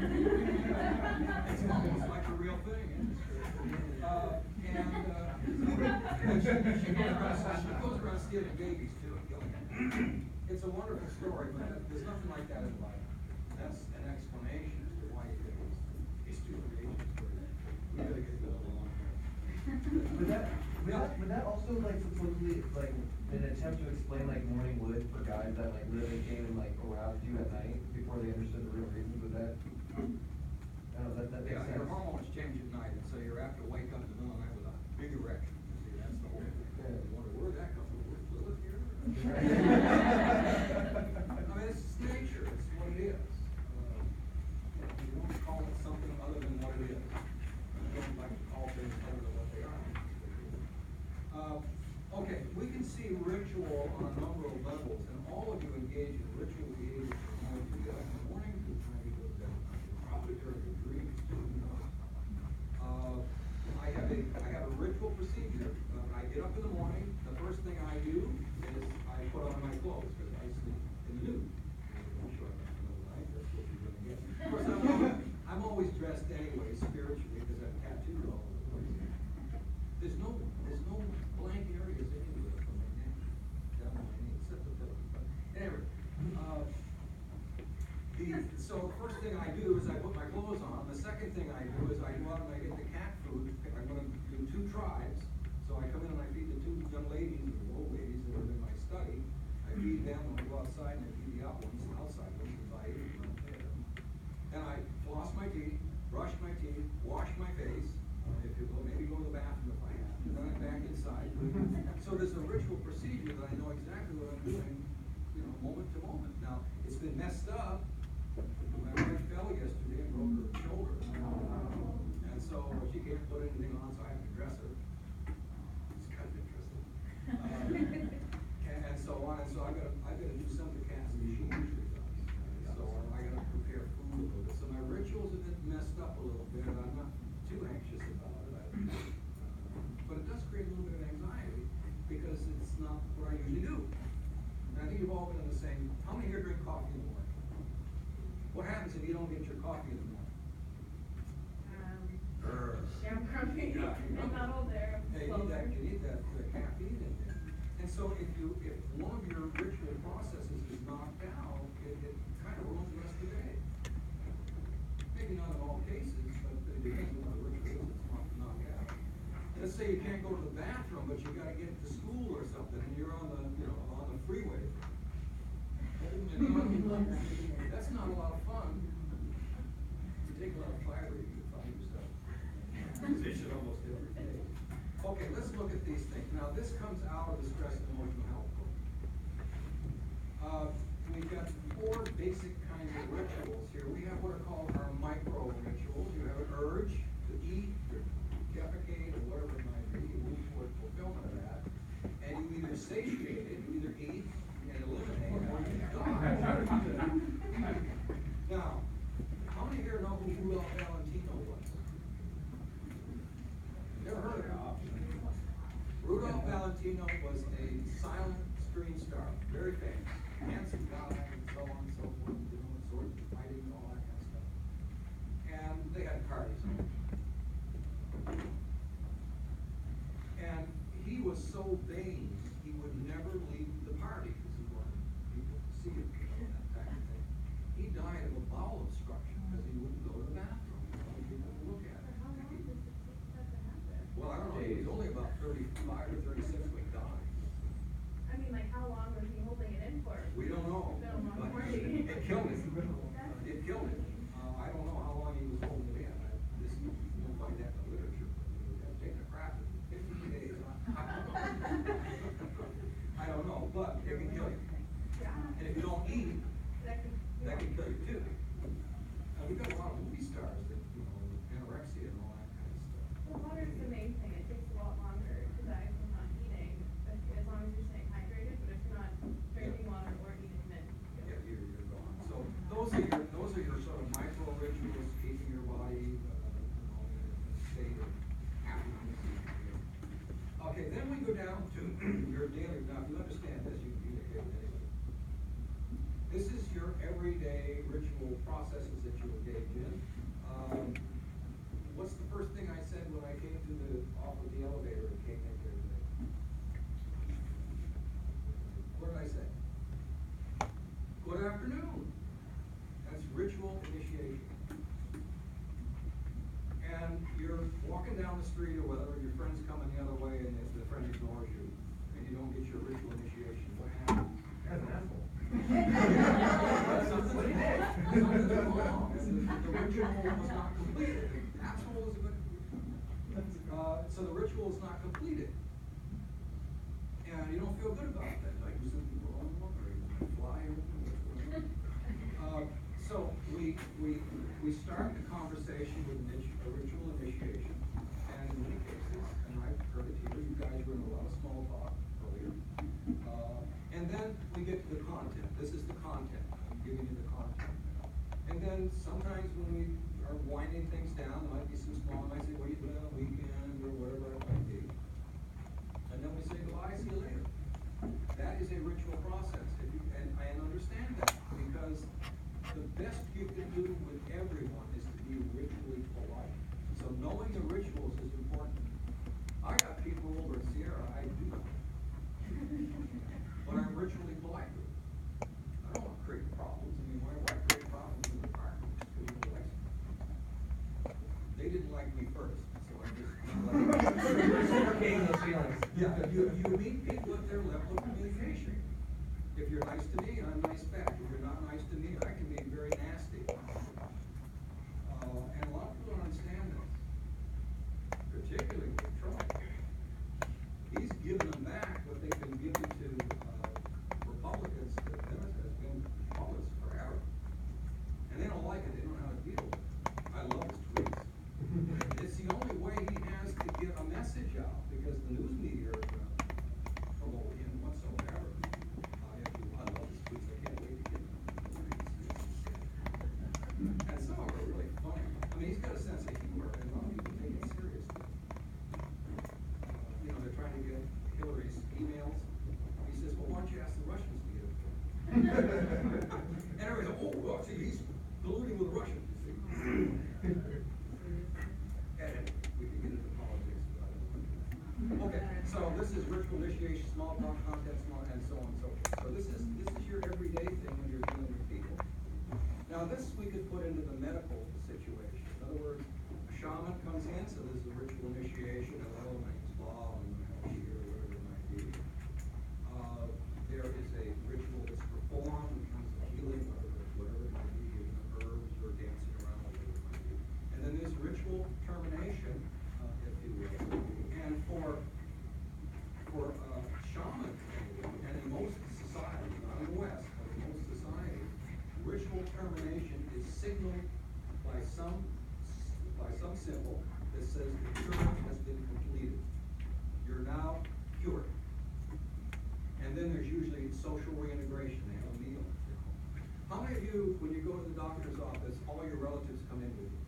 Speaker 1: It's almost like a real thing. Uh, and uh, she, she, goes around, she goes around stealing babies. babies too and killing them. It's a wonderful story, but there's nothing like that in the Bible. That's an explanation as to why he did these, these two creations. We gotta get that along.
Speaker 5: Would that, would that, would that also like supposedly, like, an attempt to explain like morning wood for guys that like live and came and like aroused you at night before they understood the real reasons, would that? I don't know, that, that makes
Speaker 1: Yeah,
Speaker 5: sense.
Speaker 1: your hormones change at night, and so you're apt to wake up in the middle of the night with a big erection. You see, that's the whole thing.
Speaker 5: Yeah.
Speaker 1: You wonder, where'd that come from? Where's Lilith here? I mean, it's just nature, it's what it is. Uh, You don't call it something other than what it is. You don't like to call things other than what they are. Uh, Okay, we can see ritual on a number of levels, and all of you engage in ritual behavior from when you get up in the morning to the time you go to bed. Probably during your dreams too, who knows? Uh, I have a, I have a ritual procedure. Uh, I get up in the morning, the first thing I do is I put on my clothes, because I sleep in the nude. I'm sure I'm not in the middle of the night, that's what you're gonna get. Of course, I'm, always- I'm always dressed anyway, spiritually, because I'm tattooed all over the place. There's no, there's no blank areas anywhere from my neck down to my knee, except the pillow. But anyway, uh, the, so the first thing I do is I put my clothes on. The second thing I do is I go out and I get the cat food. I'm gonna do two tribes. So I come in and I feed the two young ladies, or old ladies that are in my study. I feed them, and I go outside and I feed the out ones, outside ones, because I ate them. And I floss my teeth, brush my teeth, wash my face, uh, if you will, maybe go to the bathroom if I have, and then I'm back inside. So there's a ritual procedure that I know exactly what I'm doing, you know, moment to moment. Now, it's been messed up. My wife fell yesterday and broke her shoulder. And so she can't put anything on, so I have to dress her. It's kind of interesting. Uh, and, and so on, and so I gotta, I gotta do some of the casting she usually does. And so on, I gotta prepare food a little bit. So my rituals have been messed up a little bit, and I'm not too anxious about it. I, uh, but it does create a little bit of anxiety, because it's not what I usually do. And I think you've all been in the same, how many here drink coffee in the morning? What happens if you don't get your coffee in the morning?
Speaker 3: Um,
Speaker 1: Grr.
Speaker 3: yeah, I'm grumpy.
Speaker 1: Yeah, you know.
Speaker 3: I'm not old there. I'm
Speaker 1: Hey, you need that,
Speaker 3: slower.
Speaker 1: you need that, that caffeine in there. And so if you, if one of your ritual processes is knocked out, it, it kind of ruins the rest of the day. Maybe not in all cases, but it depends on what the ritual is that's knocked, knocked out. Let's say you can't go to the bathroom, but you gotta get to school or something, and you're on the, you know, on the freeway. That's not a lot of fun. You take a lot of fiber, you can find yourself in a position almost every day. Okay, let's look at these things. Now, this comes out of the stress and emotional health book. Uh, we've got four basic kinds of rituals here. We have what are called our micro rituals. You have an urge to eat, or defecate, or whatever it might be. You move toward fulfillment of that. And you either satiate it, you either eat and eliminate it, or you die. Now, how many here know who Rudolph Valentino was? Never heard of him? Rudolph Valentino was a silent screen star, very famous, handsome guy, and so on and so forth, you know, swords and fighting and all that kind of stuff. And they had parties. And he was so vain, he would never leave the party because he wanted people to see him, you know, that type of thing. He died of a bowel obstruction because he wouldn't go to the bathroom. He wanted people to look at him.
Speaker 3: How long does it take that to happen?
Speaker 1: Well, I don't know, he was only about thirty-five or thirty-six when he died.
Speaker 3: I mean, like, how long was he holding it in for?
Speaker 1: We don't know.
Speaker 3: Been a long
Speaker 1: but
Speaker 3: party.
Speaker 1: It killed him. Uh, It killed him. Uh, I don't know how long he was holding it in. I, this, you don't find that in the literature. But he was taking a crap in fifteen days. I don't know. I don't know, but it can kill you.
Speaker 3: Yeah.
Speaker 1: And if you don't eat,
Speaker 3: That could.
Speaker 1: that can kill you too. Uh, we've got a lot of movie stars that, you know, anorexia and all that kind of stuff.
Speaker 3: Well, water's the main thing. It takes a lot longer to die from not eating, but as long as you're staying hydrated, but if you're not drinking water or eating, then.
Speaker 1: Yeah, you're, you're gone. So those are your, those are your sort of micro rituals, keeping your body, uh, you know, in a state of happiness. Okay, then we go down to your daily, now if you understand this, you can communicate with anybody. This is your everyday ritual processes that you engage in. Um, what's the first thing I said when I came to the, off of the elevator and came in here today? something's wrong, and the, the ritual was not completed, the asshole is a good. Uh, so the ritual is not completed. And you don't feel good about that, like you said, people are on one, or you fly, or whatever. Uh, so we, we, we start the conversation with an initi- a ritual initiation, and in many cases, and I've heard it here, you guys were in a lot of small talk earlier. Uh, and then we get to the content. This is the content. I'm giving you the content. And then sometimes when we are winding things down, there might be some small, I might say, what are you doing on the weekend, or whatever it might be. And then we say goodbye, see you later. That is a ritual process, if you, and I understand that, because the best you can do with everyone is to be ritually polite. So knowing the rituals is important. I got people over at Sierra I do not, but I'm ritually polite with them. I don't want to create problems. I mean, why, why create problems in the department? Just because people like me. They didn't like me first, so I just.
Speaker 5: Reciprocating those feelings.
Speaker 1: Yeah, you, you meet people at their level of communication. If you're nice to me, I'm nice back. If you're not nice to me, I can be very nasty. Uh, and a lot of people don't understand this, particularly with Trump. He's given them back what they've been giving to uh, Republicans, the Democrats have been Republicans forever. And they don't like it, they don't know how to deal with it. I love his tweets. It's the only way he has to get a message out, because the news media are gonna promote him whatsoever. Uh, if you, I love his tweets, I can't wait to get them. And some of them are really funny. I mean, he's got a sense of humor, and a lot of people take it seriously. Uh, you know, they're trying to get Hillary's emails. He says, well, why don't you ask the Russians to get it? And everybody goes, oh, well, see, he's colluding with the Russians, you see. And we can get into politics, but I don't want to do that. Okay, so this is ritual initiation, small talk, content, small, and so on and so forth. So this is, this is your everyday thing when you're dealing with people. Now this we could put into the medical situation. In other words, a shaman comes in, so this is a ritual initiation, hello, my name's Bob, I'm gonna help you here, or whatever it might be. Uh, there is a ritual that's performed in terms of healing, whatever, whatever it might be, giving them herbs or dancing around, whatever it might be. And then there's ritual termination, uh, if you will. And for, for uh, shaman, and in most societies, not in the West, but in most societies, ritual termination is signaled by some, by some symbol that says the cure has been completed. You're now cured. And then there's usually social reintegration, they have a meal. How many of you, when you go to the doctor's office, all your relatives come in with you?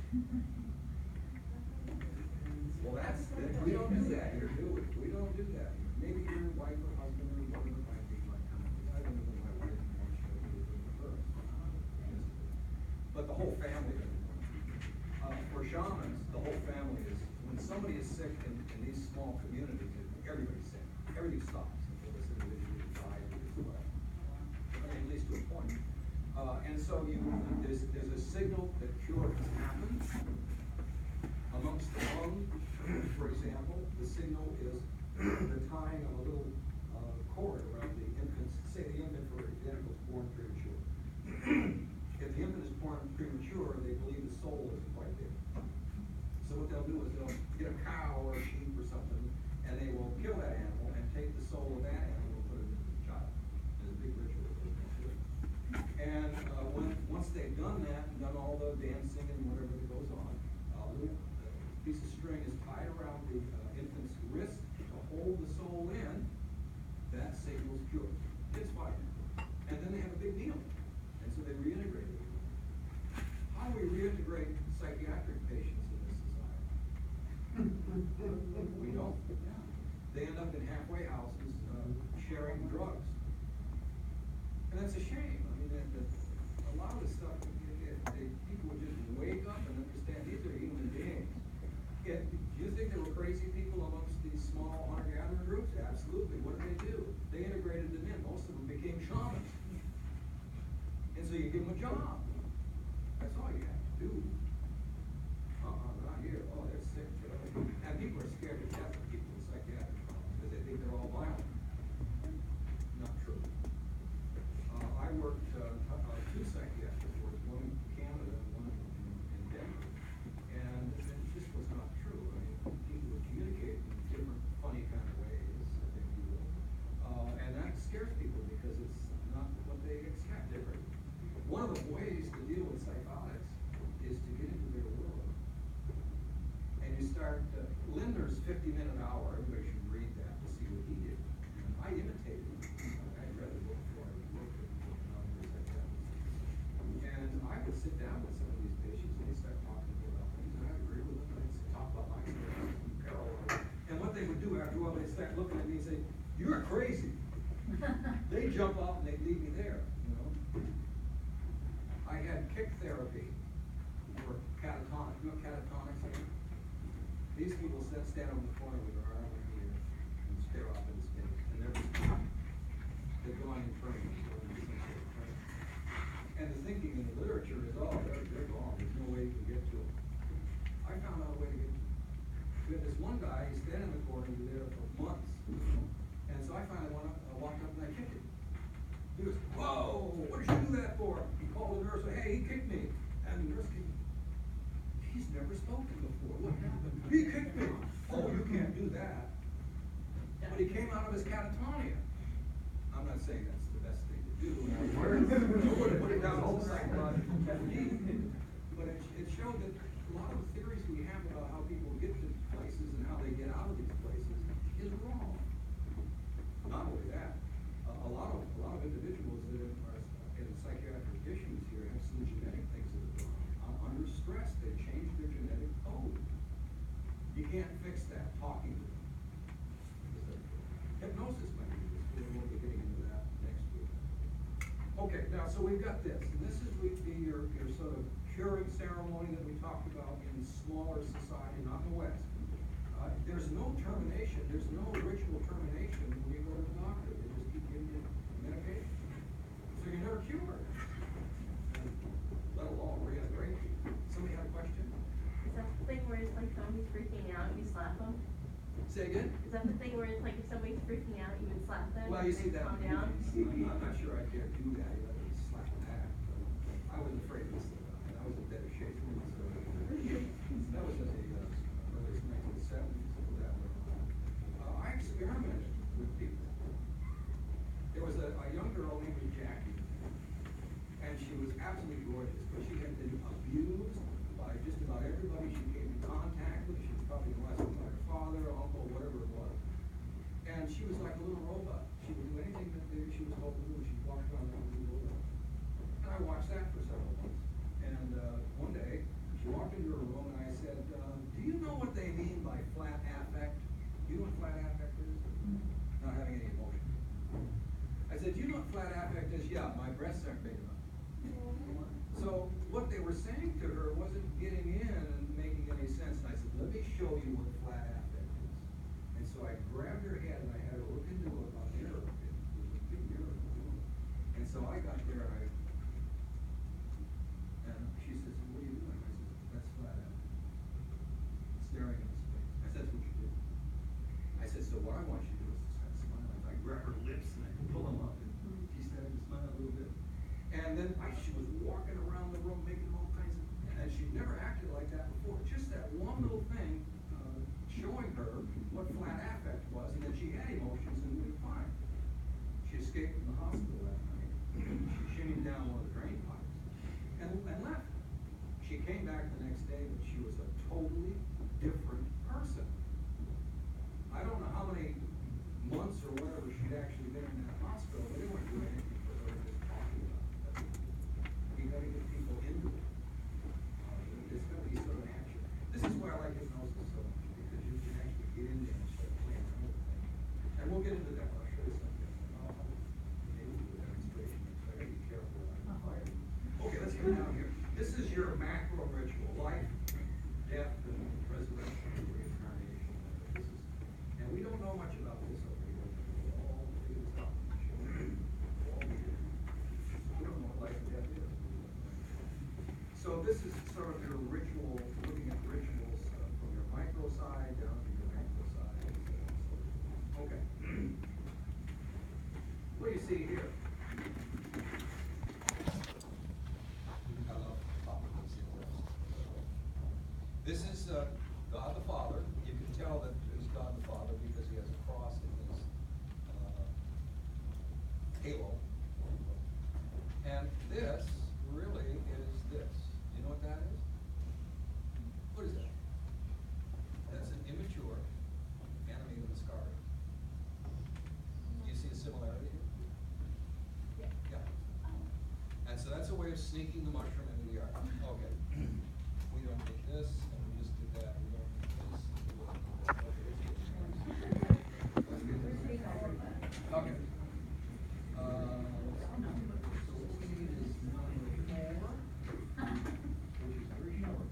Speaker 1: Well, that's, we don't do that here, do we? We don't do that. Maybe your wife or husband or whatever it might be might come. I don't know my wife wants to do it first. But the whole family doesn't want to. Uh, for shamans, the whole family is, when somebody is sick in, in these small communities, everybody's sick. Everything stops until this individual dies or gets well. I mean, at least to a point. Uh, and so you, there's, there's a signal that cure has happened. Amongst the lung, for example, the signal is the tying of a little uh, cord around the infant's, say the infant, for example, is born premature. If the infant is born premature, they believe the soul isn't quite there. So what they'll do is they'll get a cow or a sheep or something, and they will kill that animal and take the soul of that animal and put it into the child. There's a big ritual that goes into it. And uh, when, once they've done that and done all the dancing and whatever that goes on, a little uh, piece of string is tied around the uh, infant's wrist to hold the soul in. That signals cure. It's fine. And then they have a big meal. And so they reintegrate it. How do we reintegrate psychiatric patients in this society? We don't. They end up in halfway houses uh, sharing drugs. And that's a shame. I mean, that, that, a lot of the stuff, it, they, people would just wake up and understand these are human beings. Yeah, do you think there were crazy people amongst these small hunter-gatherer groups? Absolutely. What did they do? They integrated them in. Most of them became shamans. And so you give them a job. That's all you have to do. Uh-uh, not here. Oh, they're sick. And people are scared to death of people with psychiatric problems because they think they're all violent. Not true. Uh, I worked uh, uh, two psychiatric wards, one in Canada and one in, in Denver. And it just was not true. I mean, people would communicate in different funny kind of ways, if you will. Uh, and that scares people because it's not what they expect. One of the ways to deal with psychotics is to get into their world. And you start, uh, Linder's fifty minute hour, everybody should read that to see what he did. And I imitated him. I read the book before I looked at the book and all things like that. And I would sit down with some of these patients and they start talking to me about things, and I'd agree with them, and I'd talk about my experience and parallel. And what they would do after a while, they'd start looking at me and say, "You're crazy." They jump off and they leave me there, you know. I had kick therapy for catatonic. You know what catatonics are? These people sit, stand on the corner with their arm in the air and stare off into space. And they're they're going infirmary. And the thinking in the literature is, oh, they're, they're gone. There's no way you can get to them. I found out a way to get to them. We had this one guy, he's standing in the corner, he was there for months. You know? And so I finally went up, I walked up and I kicked him. He goes, "Whoa, what did you do that for?" He called the nurse, said, "Hey, he kicked me." And the nurse came, "He's never spoken before. What happened?" "He kicked me." "Oh, you can't do that." But he came out of his catatonia. I'm not saying that's the best thing to do. I wouldn't put it down as a psychological technique. But it, it showed that a lot of the theories we have about how people get to places and how they get out of these places is wrong. Not only that, uh, a lot of a lot of individuals that are in psychiatric issues here have some genetic things that are wrong. Uh, under stress, they change their genetic code. You can't fix that talking to them. Hypnosis might be this. We'll be getting into that next week. Okay, now so we've got this, and this is would be your your sort of curing ceremony that we talked about in smaller society, not in the West. Uh, there's no termination, there's no ritual termination when you go to the doctor. They just keep giving you medication. So you're never cured. And let alone rehabilitate. Somebody had a question?
Speaker 6: Is that the thing where it's like somebody's freaking out and you slap them?
Speaker 1: Say again?
Speaker 6: Is that the thing where it's like if somebody's freaking out, you would slap them?
Speaker 1: Well,
Speaker 6: and
Speaker 1: you see
Speaker 6: they
Speaker 1: that.
Speaker 6: calm down?
Speaker 1: I'm I'm not sure I dare do that. You let me slap back. I was afraid of this stuff. And I was in better shape. So that was in the uh, early nineteen seventies. That went on. Uh, I experimented with people. There was a, a young girl named Jackie, and she was absolutely gorgeous, but she had been abused by just about everybody she came in contact with. She was probably molested by her father, uncle, whatever it was. And she was like a little robot. She would do anything that they, she was told to do. She'd walk around like a little robot. And I watched that for several months. And uh, one day, she walked into her room and I said, uh, "Do you know what they mean by flat affect? Do you know what flat affect is?" Not having any emotion. I said, "Do you know what flat affect is?" "Yeah, my breasts aren't big enough." So what they were saying to her wasn't getting in and making any sense. And I said, "Let me show you what flat affect is." And so I grabbed her head and I had her look into a, a mirror. It was a big mirror in the room. And so I got there and I, and she says, "What are you doing?" I said, "That's flat affect. Staring into space." I said, "That's what you do." I said, "So what I want you to do is to start smiling." So I grab her lips and I pull them up and she started to smile a little bit. And then I, she was walking around the room making all kinds of, and she'd never acted like that before. Just that one little thing uh, showing her what flat affect was, and that she had emotions and we were fine. She escaped from the hospital that night. She shimmied down one of the drain pipes and, and left. She came back the next day, but she was a totally different person. I don't know how many months or whatever she'd actually been in that hospital, but they weren't doing anything for her, just talking about it. You gotta get people into it. Uh, it's gotta be sort of action. This is why I like hypnosis so much, because you can actually get in there and start playing around with things. And we'll get into that, I'll show you something. I'll, maybe do a demonstration, so I gotta be careful when I'm fired. Okay, let's get down here. This is your macro ritual, life, death, and resurrection, and reincarnation. This is, and we don't know much about this over here. We'll all figure this out. We'll all be here. We don't know what life and death is. So this is sort of your ritual, looking at rituals uh, from your micro side down to your macro side. Okay. What do you see here? halo. And this really is this. You know what that is? What is that? That's an immature animated mascari. You see a similarity here?
Speaker 3: Yeah.
Speaker 1: Yeah. And so that's a way of sneaking the mushroom into the yard. Okay. We don't need this, and we just did that. We don't need this. and we don't need that. Okay, let's get this. Let's get
Speaker 3: We're
Speaker 1: this.
Speaker 3: seeing all of that.
Speaker 1: Okay. Uh, so what we need is number four, which is very short.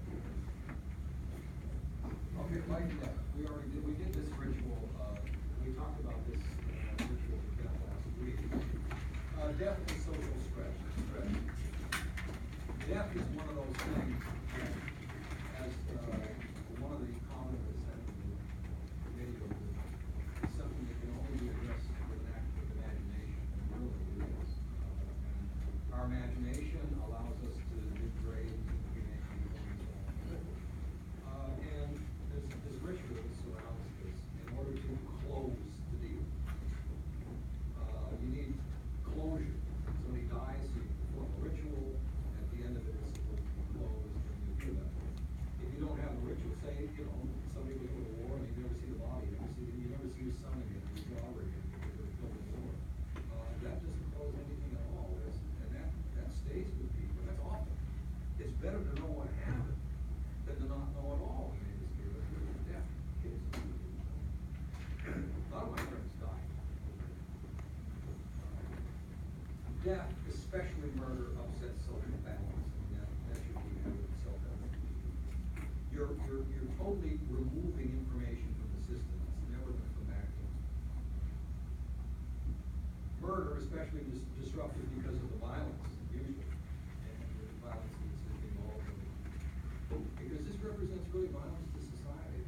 Speaker 1: Okay, life and death. We already did, we did this ritual, uh, we talked about this, uh, ritual of death last week. Uh, death is social stress, stress. Death is one of those things that, as, uh, one of the comments said in the video, is something that can only be addressed with an act of imagination, and really it is. Uh, and our imagination allows us to degrade, to create people and so on. Uh, and this, this ritual that surrounds this, in order to close the deal. Uh, you need closure. Somebody dies, you perform a ritual, at the end of it, it's supposed to be closed, and you do that. If you don't have a ritual, say, you know, somebody goes to war, and you never see the body, you never see, you never see your son again, your daughter again, because they're killed in war. Uh, that doesn't close anything at all, It's- and that, that stays with people, that's awful. It's better to know what happened than to not know at all, in this case, there's death, kids. A lot of my friends died. Death, especially murder, upsets social balance, and that, that should be handled self-evident. You're, you're, you're totally removing information from the system, it's never gonna come back to you. Murder, especially dis- disruptive because of the violence, usually, and the violence that's involved in it. Because this represents really violence to society.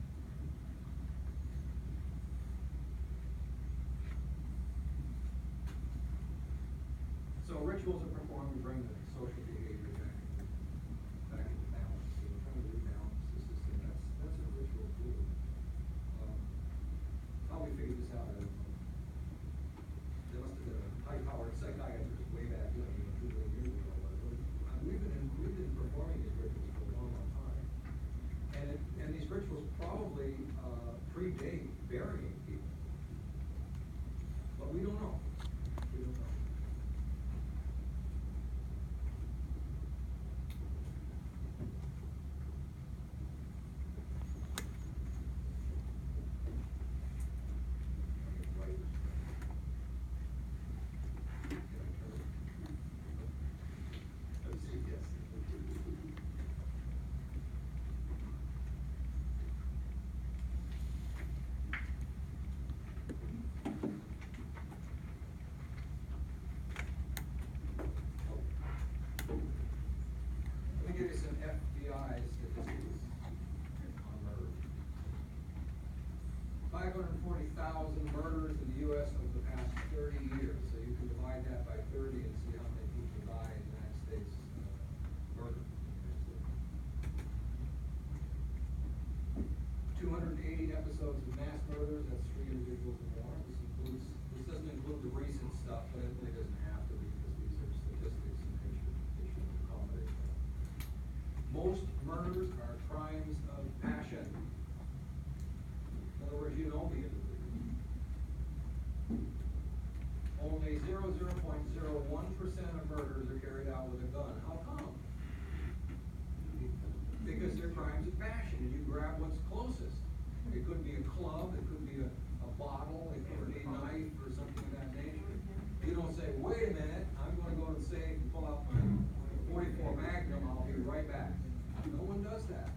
Speaker 1: So rituals are performed to bring the social behavior back, back into balance. So we're trying to rebalance the system. That's, that's a ritual too. Um, How we figured this out, I don't know. There must have been a high-powered psychiatrist way back, you know, two million years ago. But uh, we've been, in- we've been performing these rituals for a long, long time. And it, and these rituals probably, uh, predate burying people. But we don't know. We don't know. Let me give you some F B I statistics on murder. Five hundred and forty thousand murders in the U S over the past thirty years, so you can divide that by thirty and see how many people die in the United States, uh, murder. Two hundred and eighty episodes of mass murders, that's three individuals or more. This includes, this doesn't include the recent stuff, but it really doesn't have to, because these are statistics and they should, they should accommodate that. Most murders are crimes of passion. In other words, you know the individual. Only zero zero point zero one percent of murders are carried out with a gun. How come? Because they're crimes of passion, and you grab what's closest. It could be a club, it could be a, a bottle, it could be a knife or something of that nature. You don't say, wait a minute, I'm gonna go to the safe and pull out my forty-four Magnum, I'll be right back. No one does that.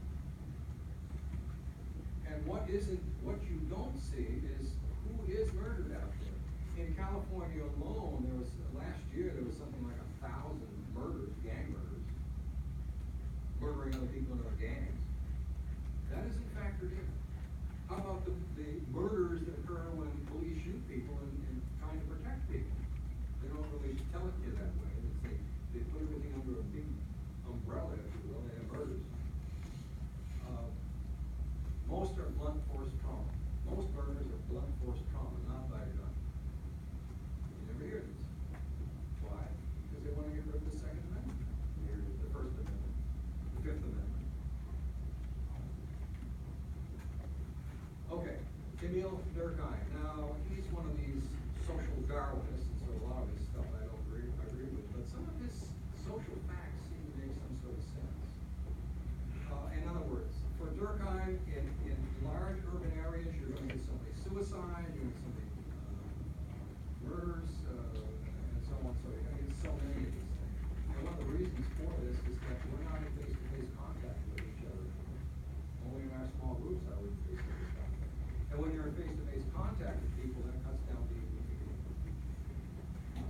Speaker 1: And what isn't, what you don't see is who is murdered out there. In California alone, there was, last year, there was something like a thousand murders, gang murders, murdering other people in other gangs. That isn't factored in. How about the, the murders that occur when police shoot people and, and trying to protect people? They don't really tell it to you that way. It's they, they put everything under a big umbrella, if you will, they have murders. Uh, most are blunt force trauma. Most murders are blunt force trauma, not by a gun. You never hear this.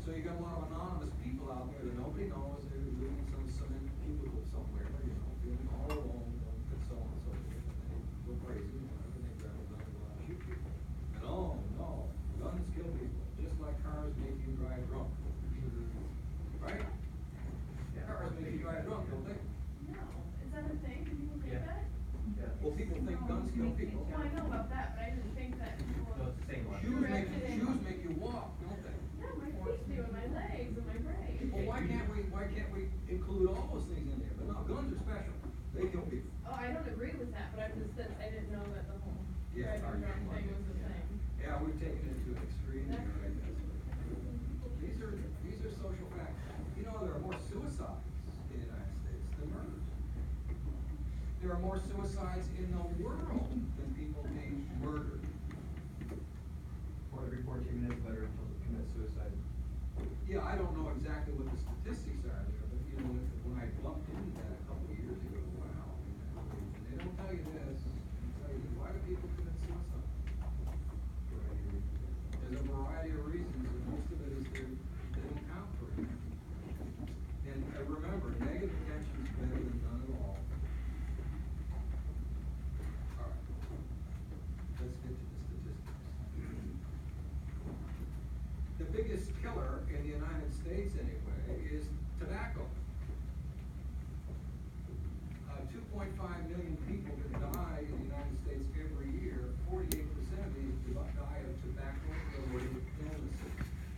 Speaker 1: So you got a lot of anonymous people out there that nobody knows, they're living in some cement cubicle somewhere, you know, feeling all alone, and so on and so forth, and they go crazy, and whatever, they grab a gun and go out and shoot people. And oh, no, guns kill people, just like cars make you drive drunk. Right?
Speaker 5: Yeah.
Speaker 1: Cars make you drive drunk, don't they?
Speaker 3: No, is that a thing? Do people think
Speaker 5: Yeah.
Speaker 3: that?
Speaker 5: Yeah.
Speaker 1: Well, people think guns kill people.
Speaker 3: Well, I know about that, but I didn't think that people.
Speaker 5: No, it's the same one.
Speaker 1: Shoes make,
Speaker 3: Directed in-
Speaker 1: shoes make you walk, don't they?
Speaker 3: Yeah, my feet do, and my legs, and my brain.
Speaker 1: Well, why can't we, why can't we include all those things in there? But no, guns are special, they kill people.
Speaker 3: Oh, I don't agree with that, but I just said, I didn't know that the whole
Speaker 1: Yeah,
Speaker 3: driving drunk thing was a thing.
Speaker 1: Yeah, we've taken it to an extreme here, I guess. These are, these are social facts. You know, there are more suicides in the United States than murders. There are more suicides in the world than people being murdered.
Speaker 5: Or every fourteen minutes better to commit suicide.
Speaker 1: Yeah, I don't know exactly what the statistics are there, but you know, when I bumped into that a couple of years ago, wow. And they don't tell you this, they tell you, why do people commit suicide? There's a variety of reasons, and most of it is they, they don't count for it. And uh, remember, negative attention is better than none at all. All right, let's get to the statistics. The biggest killer in the United States anyway is tobacco. Uh, two point five million people that die in the United States every year, forty-eight percent of these die of tobacco-related illnesses.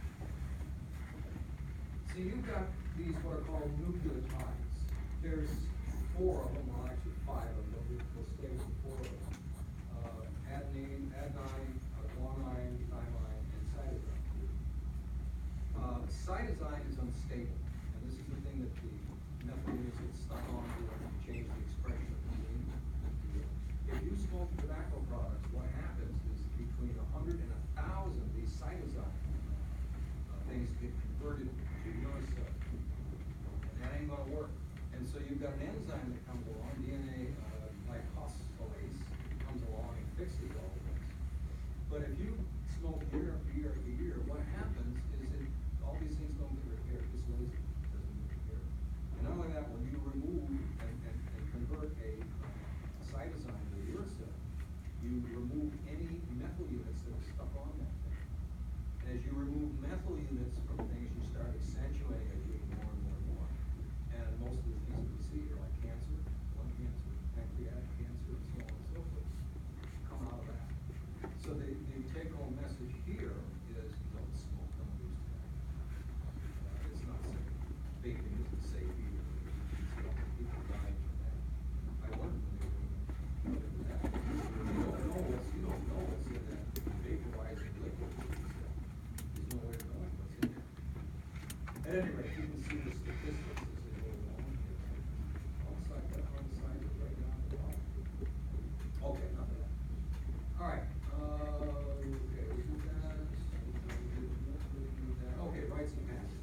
Speaker 1: See, you've got these what are called nucleotides. There's four of them, well actually five of them, we'll we'll stay with the four of them. Uh, adenine, adenine, uh, guanine, thymine, and cytosine. Uh, cytosine is unstable, and this is the thing that the methyl units get stuck on to change the expression of the gene. If you smoke tobacco products, what happens is between a hundred and a thousand of these cytosine uh, things get converted to uracil, and that ain't gonna work. And so you've got an enzyme that comes along, D N A uh, glycosylase, comes along and fixes all of this. But if you smoke year after year after year, what happens is it, all these things don't get repaired, this laser doesn't get repaired. And not only that, when you remove and, and, and convert a, uh, a cytosine to a uracil, you remove any methyl units that are stuck on that thing. And as you remove methyl units from things, you start accentuating it, doing more and more and more. And most of the things that we see are like cancer, lung cancer, pancreatic cancer, and so on and so forth, come out of that. So the, the take-home message here is don't smoke, don't use tobacco. Uh, it's not safe. Vaping isn't safe either. You see all the people dying from that. I wondered when they were doing that. You don't know what's, you don't know what's in that vaporizing liquid. There's no way of knowing what's in there. At any rate, you can see the statistics as they go along here. On the side, on the side, right down the bottom. Okay, enough of that. All right, uh, okay, we do that. We do that. Okay, rights and passes.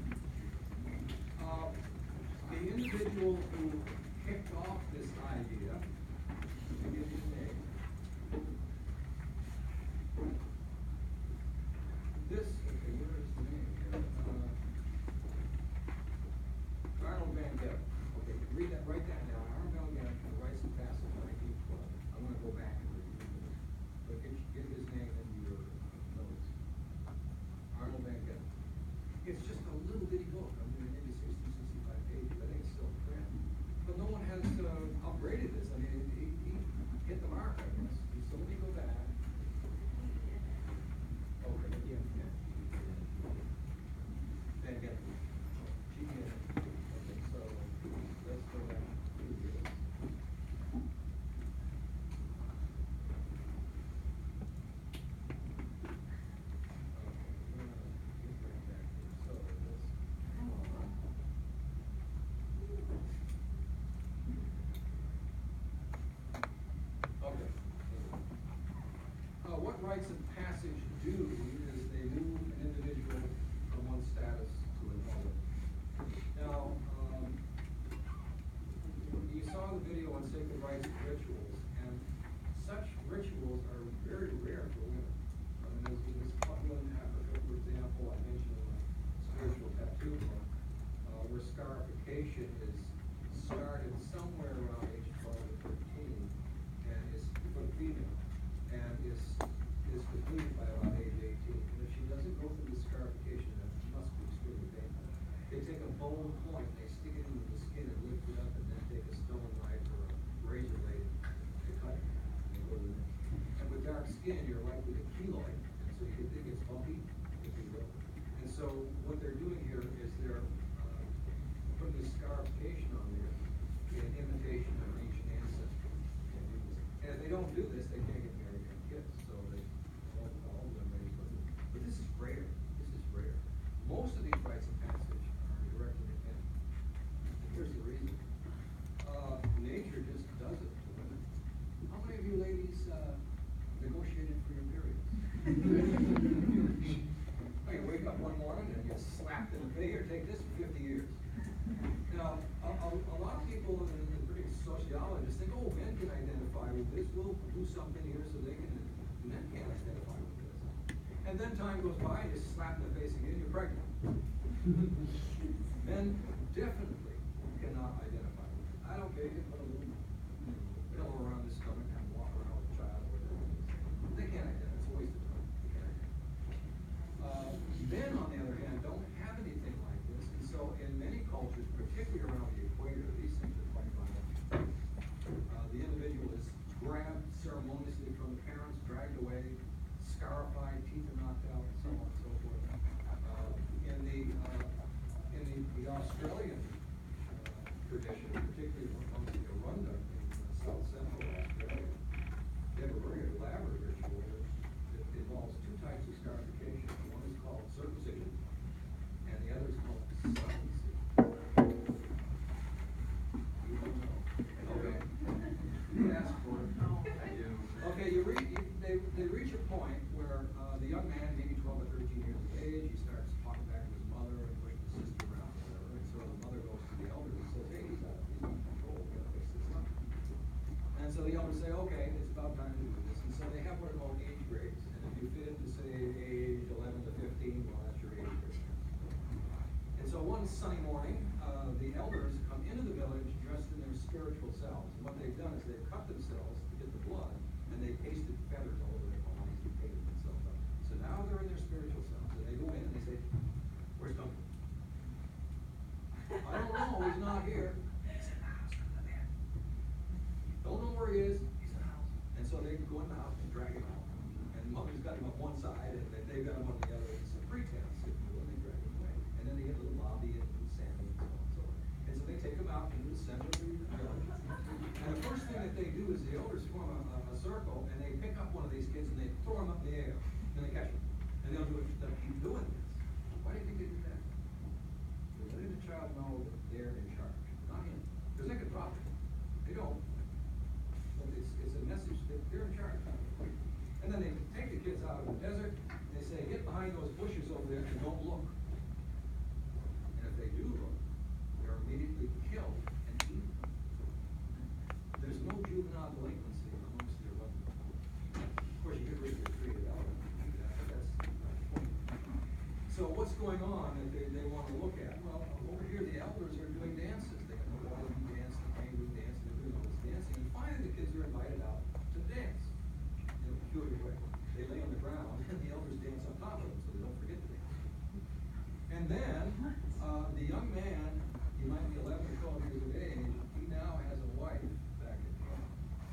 Speaker 1: Uh, the individual who kicked off this idea, to give his name. This, okay, where is the name here? Uh, Arnold Van Gennep. Okay, read that, write that down. Arnold Van Gennep, the rights and passes, nineteen twelve. I'm gonna go back and read it. But get, get his name in your notes. Arnold Van Gennep. It's just a little bitty book. I mean, maybe sixty, sixty-five pages. I think it's still in print. But no one has uh, upgraded this. I mean, he, he hit the mark, I guess. So let me go back. Okay, yeah, yeah. Van Gennep. G N. Okay, so let's go back to this. Okay. Uh, what rites of passage do is they move an individual from one status to another. Now, um, you saw the video on sacred rites and rituals, and such rituals are very rare for women. I mean, there's, there's a couple in Africa, for example, I mentioned in my scarification is started somewhere around age twelve or thirteen, and is for the female, and is, is completed by about age eighteen. And if she doesn't go through the scarification, that must be extremely painful. They take a bone point, they stick it into the skin and lift it up, and then take a stone knife or a razor blade to cut it, and go to the neck. And with dark skin, you're likely to keloid, and so you get, it gets bumpy, if you will. And so what they're doing here is they're, uh, putting this scarification on there in imitation of ancient ancestors. And if they don't do this, they can't get married and have kids, so they, all, all of them may, but, but this is rare, this is rare. Most of these rites of passage are directed at men. And here's the reason. Uh, nature just does it to women. How many of you ladies, uh, negotiated for your periods? Oh, you wake up one morning and you're slapped in the face, here, take this for fifty years. Now, a, a, a lot of people in, in British sociologists think, oh, men can identify with this, we'll do something here so they can, men can't identify with this. And then time goes by, and you slap in the face again, you're pregnant. Men definitely cannot identify with it. I don't care, you can put a little pillow around the stomach and walk around with a child or whatever it is. They can't identify, it's a waste of time, they can't identify. Uh, men, on the other hand, don't have anything like this, and so in many cultures, particularly around the equator, these things are quite violent. Uh, the individual is grabbed ceremoniously from the parents, dragged away, scarified, teeth are knocked out, and so on and so forth. Uh, in the, uh, in the, the Australian uh, tradition, particularly amongst the Arunda in uh, south central Australia, they have a very elaborate ritual that involves two types of scarification. One is called circumcision, and the other is called circumcision. You don't know? Okay. You asked for it.
Speaker 2: I do.
Speaker 1: Okay, you reach, you, they, they reach a point where, uh, the young man, maybe twelve or thirteen years of age, he starts talking back to his mother and pushing his sister around or whatever, and so the mother goes to the elders and says, hey, he's out, he's out of control, we gotta fix this up. And so the elders say, okay, it's about time to do this, and so they have what are called age grades, and if you fit into, say, age eleven to fifteen, well, that's your age grade. And so one sunny morning, uh, the elders come into the village dressed in their spiritual selves, and what they've done is they've cut themselves to get the blood, and they pasted feathers all over their bodies and painted themselves up. So now they're in their spiritual selves, and they go in and they say, where's Duncan? I don't know, he's not here. He's in the house, come to bed. Don't know where he is, he's in the house. And so they go in the house and drag him out. And mother's got him on one side, and they- they've got him on the other. It's a pretense, if you will, and they drag him away. And then they get a little lobby and little sanding and so on and so on. And so they take him out into the center of the village. And the first thing that they do is the elders form a, a, a circle, and they pick up one of these kids and they throw him up in the air, and they catch him. And they'll do it, they'll keep doing this. Why do you think they do that? They're letting the child know that they're in charge, not him. Because they could drop him. They don't. But it's, it's a message that they're in charge. And then they take the kids out of the desert, and they say, get behind those bushes over there and don't look. And if they do look, they're immediately killed and eaten. There's no juvenile delinquency amongst their loved ones. Of course, you get rid of your creative element. That- That's not the point. So what's going on that they, they want to look at? Well, over here, the elders are doing dances. They have the Walden dance, the Kangaroo dance, and they're doing all this dancing. And finally, the kids are invited out to dance in a peculiar way. They lay on the ground, and the elders dance on top of them so they don't forget to dance. And then, uh, the young man, he might be eleven or twelve years of age, he now has a wife back at home.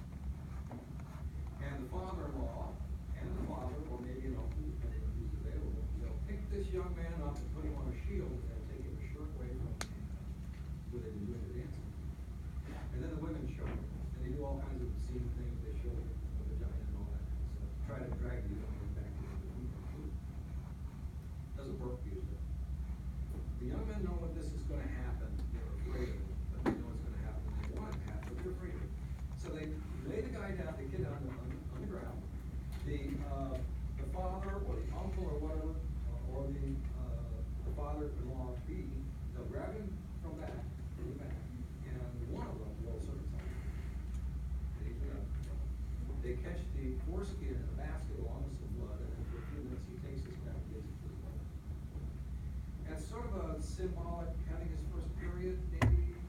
Speaker 1: And the father-in-law and the father, or maybe an uncle, depending on who's available, they'll pick this young man up and put him on a shield and take him a short way from where they've been doing the dancing. And then the women show up, and they do all kinds of obscene things. They show the vagina and all that kind of stuff. Try to drag the young man back into the women. Doesn't work usually. The young men know that this is gonna happen, they're afraid of it, but they know it's gonna happen, they want it to happen, but they're afraid of it. So they lay the guy down, the kid on the, on the, on the ground, the, uh, the father or the uncle or whatever, uh, or the, uh, the father-in-law be, they'll grab him from back, from the back, and one of them will circumcise him. They, uh, they catch the foreskin in a basket along with some blood, and then for a few minutes he takes this back and gives it to his mother. It's sort of a symbolic, having his first period, maybe,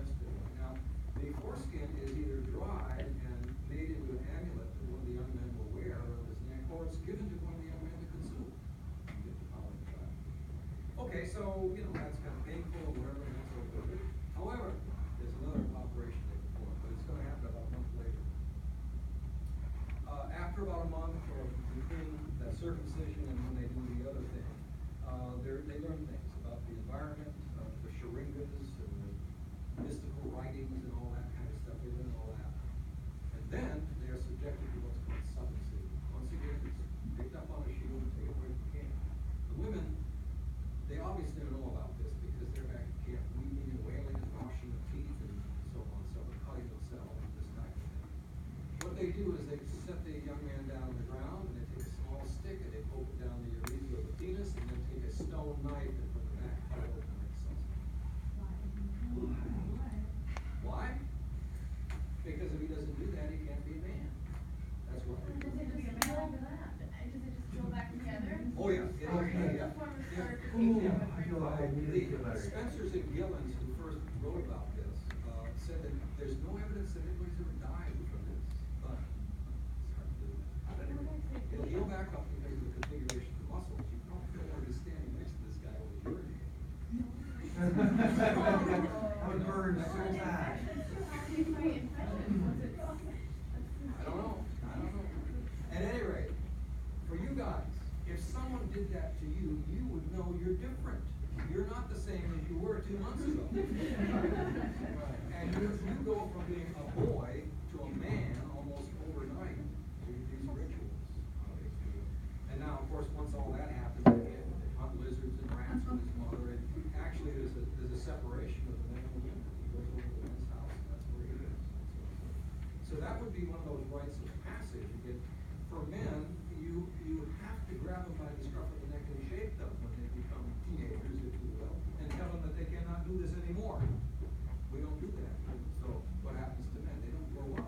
Speaker 1: sensitive one. Now, the foreskin is either dried and made into an amulet that one of the young men will wear around his neck, or it's given to one of the young men to consume. You get the power of the child. Okay, so, you know, that's kind of painful and whatever, and that's all good. However, there's another operation they perform, but it's gonna happen about a month later. Uh, after about a month, or between that circumcision and when they do the other thing, uh, they're, they learn things about the environment, uh, the sharingas and the mystical writings and all that kind of stuff. They learn all that. And then they are subjected to what's called subtlecy. Once again, it's picked up on a shield and taken away from camp. The women, they obviously don't know about this because they're back at camp weeping and wailing and gnashing of teeth and so on, so they're cutting themselves and this type of thing. What they do is they set the young man down on the ground and they take a small stick and they poke it down the urethra of the penis and then take a stone knife and from the back cut it open like sausage. Why? Because if he doesn't do that, he can't be a man. That's why.
Speaker 3: Does it just feel like that? Does it just feel back together?
Speaker 1: Oh, yeah. It-
Speaker 5: Okay.
Speaker 1: yeah.
Speaker 3: It's a form of
Speaker 1: Yeah.
Speaker 3: clarification
Speaker 5: Ooh,
Speaker 3: of
Speaker 5: I feel like I
Speaker 3: ritual.
Speaker 5: need to feel
Speaker 1: The
Speaker 5: better.
Speaker 1: Spencers and Gillens, who first wrote about this, uh, said that there's no evidence that anybody's ever died from this, but it's hard to do that. But anyway, it'll heal back up because of the configuration of the muscles. You probably don't want to be standing next to this guy while he's urinating.
Speaker 5: I would burn so bad.
Speaker 3: How do you fight infections once it's?
Speaker 1: I don't know, I don't know. At any rate, for you guys, if someone did that to you, you would know you're different. You're not the same as you were two months ago. And you, you go from being a boy to a man almost overnight through these rituals. And now, of course, once all that happens, they get they hunt lizards and rats with his mother, and actually there's a, there's a separation of the men and the women. He goes over to the men's house, and that's where he is. So that would be one of those rites of passage. Again, for men, you you have to grab them by the scruff of the neck and shake them when they become teenagers, if you will, and tell them that they cannot do this anymore. We don't do that. So what happens to men? They don't grow up.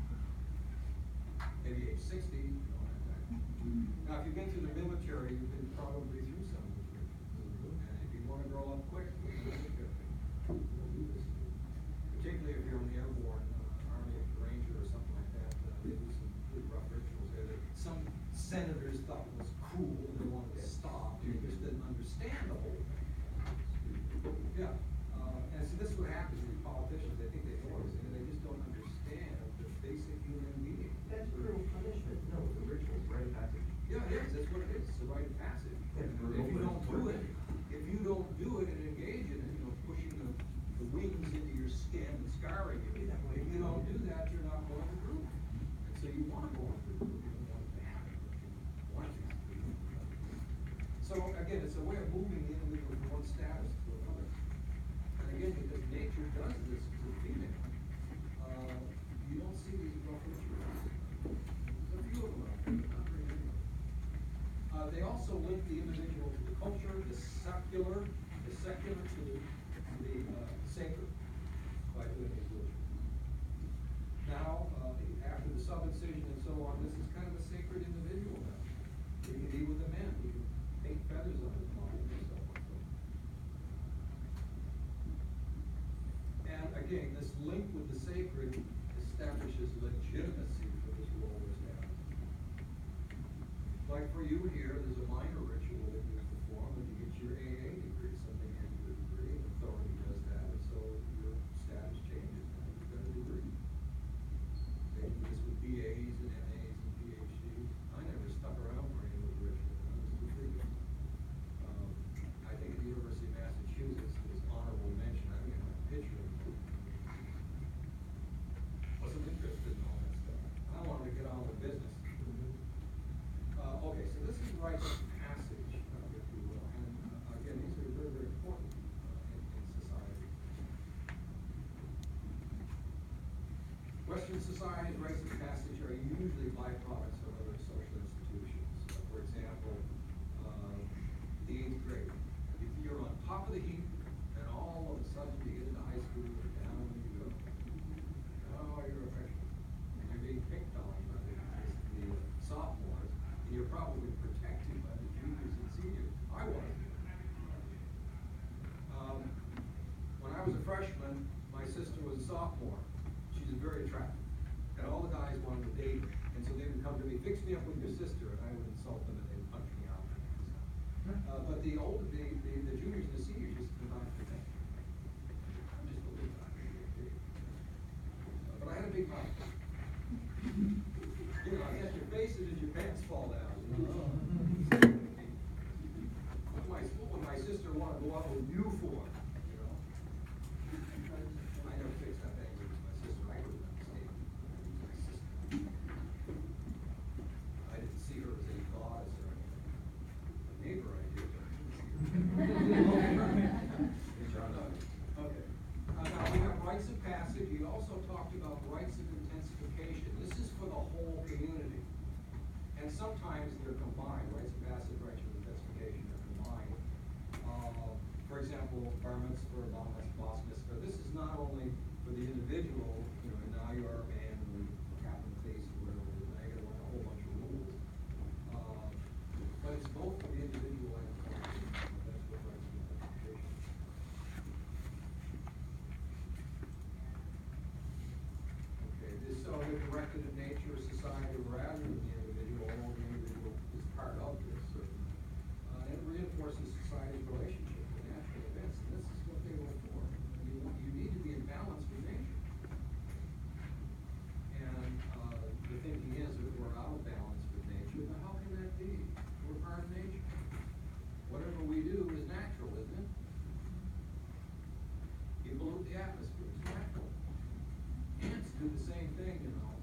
Speaker 1: Maybe age sixty, you know, that kind of thing. Now, if you've been through the military, you've been probably through some of these rituals. And if you want to grow up quick, we'll do this. Particularly if you're in the airborne uh, Army Ranger or something like that, uh, they do some pretty rough rituals there that some senators thought was cool and they wanted to stop. They just didn't understand the whole thing. Yeah, uh, and so this is what happens with politicians. They think they know everything, and they just don't understand the basic human being.
Speaker 5: That's cruel punishment. No, it's a ritual, it's rite of passage.
Speaker 1: Yeah, it is. That's what it is. It's a rite of passage.
Speaker 5: Yeah,
Speaker 1: If
Speaker 5: brutal,
Speaker 1: you
Speaker 5: but
Speaker 1: don't
Speaker 5: it's
Speaker 1: do
Speaker 5: worth
Speaker 1: it,
Speaker 5: it.
Speaker 1: if you don't do it and engage in it, you know, pushing the, the wings into your skin and scarring you, if you don't do that, you're not going to group. And so you want to go into the group. You don't want it to happen. You want it to be. So again, it's a way of moving the individual from one status to another. And again, because nature does this to female, uh, you don't see these rough rituals. There's a few of them out there, but not very many. Uh, they also link the individual to the culture, the secular, the secular to the, to the uh, sacred by doing these rituals. Now, uh, after the sub-incision and so on, this is kind of a sacred individual now. We can be with the men, we can paint feathers on his body and so on. And again, this link with the sacred establishes legitimacy for this role as now. Like for you here, there's a minor ritual that you perform when you get your A A degree, something in your degree, and authority does that, and so your status changes, now you've got a degree. They do this with B As and M As and P H Ds. I never stuck around for any of those rituals, I was too big. Um, I think at the University of Massachusetts, there's honorable mention, I think I have a picture of it. Wasn't interested in all that stuff. I wanted to get on with business. Uh, okay, so this is rites of passage, uh, if you will, and uh, again, these are very, very important uh, in, in society. Western societies, rites of passage are usually byproducts of other social institutions. Uh, for example, uh, the eighth grade. If you're on top of the heap, and all of a sudden you get into high school, and down you go. Oh, you're a freshman. And you're being picked on by the, the sophomores, and you're probably protected by the juniors and seniors. I was. Um, when I was a freshman, my sister fix me up with your sister, and I would insult them and they'd punch me out. Uh, but the old, the, the, the juniors and the seniors just combined for that. I'm just a little bit. Uh, But I had a big mouth. You know, I got your faces as your pants fall down. You know? What my, what would my sister want to go out with you for, you know? I never fixed that thing with my sister, I couldn't understand. My sister. I didn't see her as a goddess or anything. A neighbor I did, but I didn't see her. Good job. Okay. Uh, now, we have rites of passage, he also talked about rites of intensification. This is for the whole community. And sometimes they're combined, rites of passage, rites of intensification are combined. Uh, for example, bar mitzvah, bar mitzvah, mitzvah, this is not only for the individual, you know, and now you are a man and cap in the face or whatever, and now you gotta learn a whole bunch of rules. Uh, but it's both for the individual and the community. That's what rites of intensification. Okay, this, so the directed in nature of society rather than the individual, although the individual is part of this, certainly. Uh, and it reinforces society's relationship with natural events, and this is what they were for. You, want- you need to be in balance with nature. And, uh, the thinking is that we're out of balance with nature, but how can that be? We're part of nature. Whatever we do is natural, isn't it? You pollute the atmosphere, it's natural. Ants do the same thing, you know.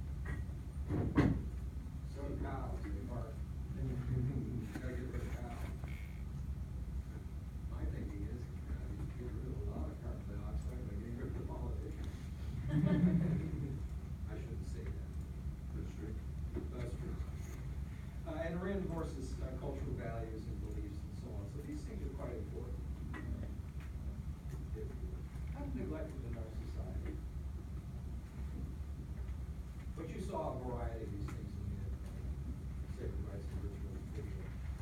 Speaker 1: So do cows, they bark. Gotta get rid of cows. My thinking is, uh, you get rid of a lot of carbon dioxide by getting rid of the politicians. I shouldn't say that. That's true. That's true. Uh, and reinforces uh, cultural values and beliefs and so on. So these things are quite important. Uh, if neglected in our society. But you saw a variety of these things in the uh, sacred rites and rituals video.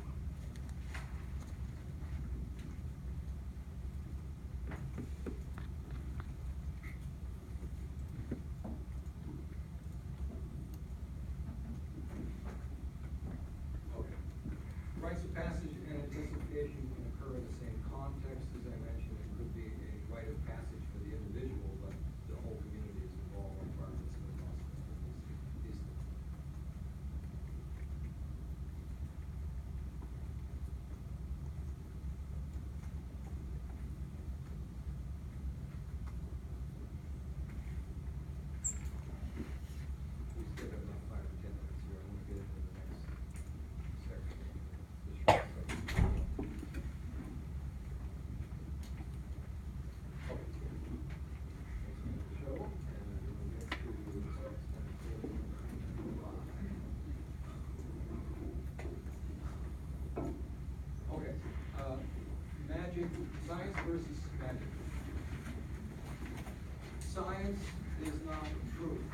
Speaker 1: Okay. Rites of passage and intensification can occur in the same context, as I mentioned. It could be a rite of passage for the individual, but the whole community is involved in bar mitzvah, bar mitzvah, these, these things. We still have about five or ten minutes here. I want to get into the next section. This short section. Okay. Next minute to show, and then we'll get to section five. Okay, uh, magic, science versus magic. Science is not truth.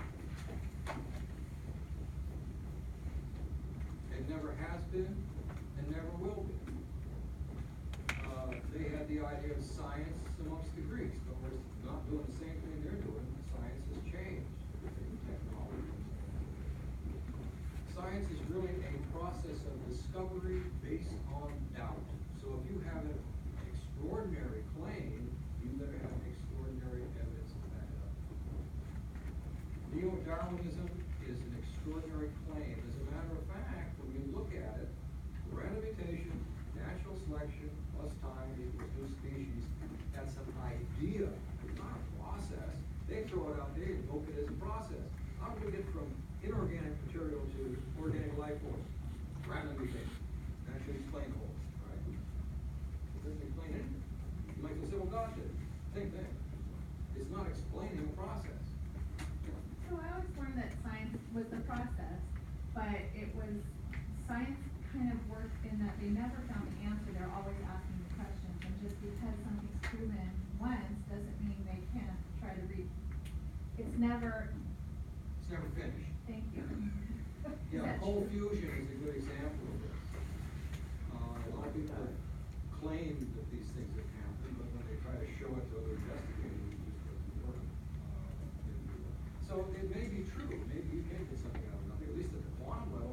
Speaker 1: It never has been and never will be. Uh, they had the idea of science amongst the Greeks, but we're not doing the same thing they're doing. Science has changed. Technology. Science is really a process of discovery based on doubt. So if you have an extraordinary claim, you better have extraordinary evidence to back it up. Neo-Darwinism is an extraordinary claim. As a matter of fact, when you look at it, ramification, natural selection, plus time equals new species, that's an idea, not a process. They throw it out there and invoke it as a process. How do we get from inorganic material to organic life force? Random mutation. That should explain the whole, right? It doesn't explain anything. You might say, well, God did. Same thing. It's not explaining a process.
Speaker 7: So I always learned that science was the process, but it was, science kind of worked in that they never found the answer, they're always asking the questions, and just because something's proven once doesn't mean they can't try to re, it's never,
Speaker 1: It's never finished.
Speaker 7: thank you. Is
Speaker 1: Yeah,
Speaker 7: that
Speaker 1: cold
Speaker 7: true?
Speaker 1: fusion is a good example of this. Uh, a lot of people claim that these things have happened, but when they try to show it to other investigators, it just doesn't work. Uh, it- So it may be true, maybe you can get something out of nothing, at least at the quantum level,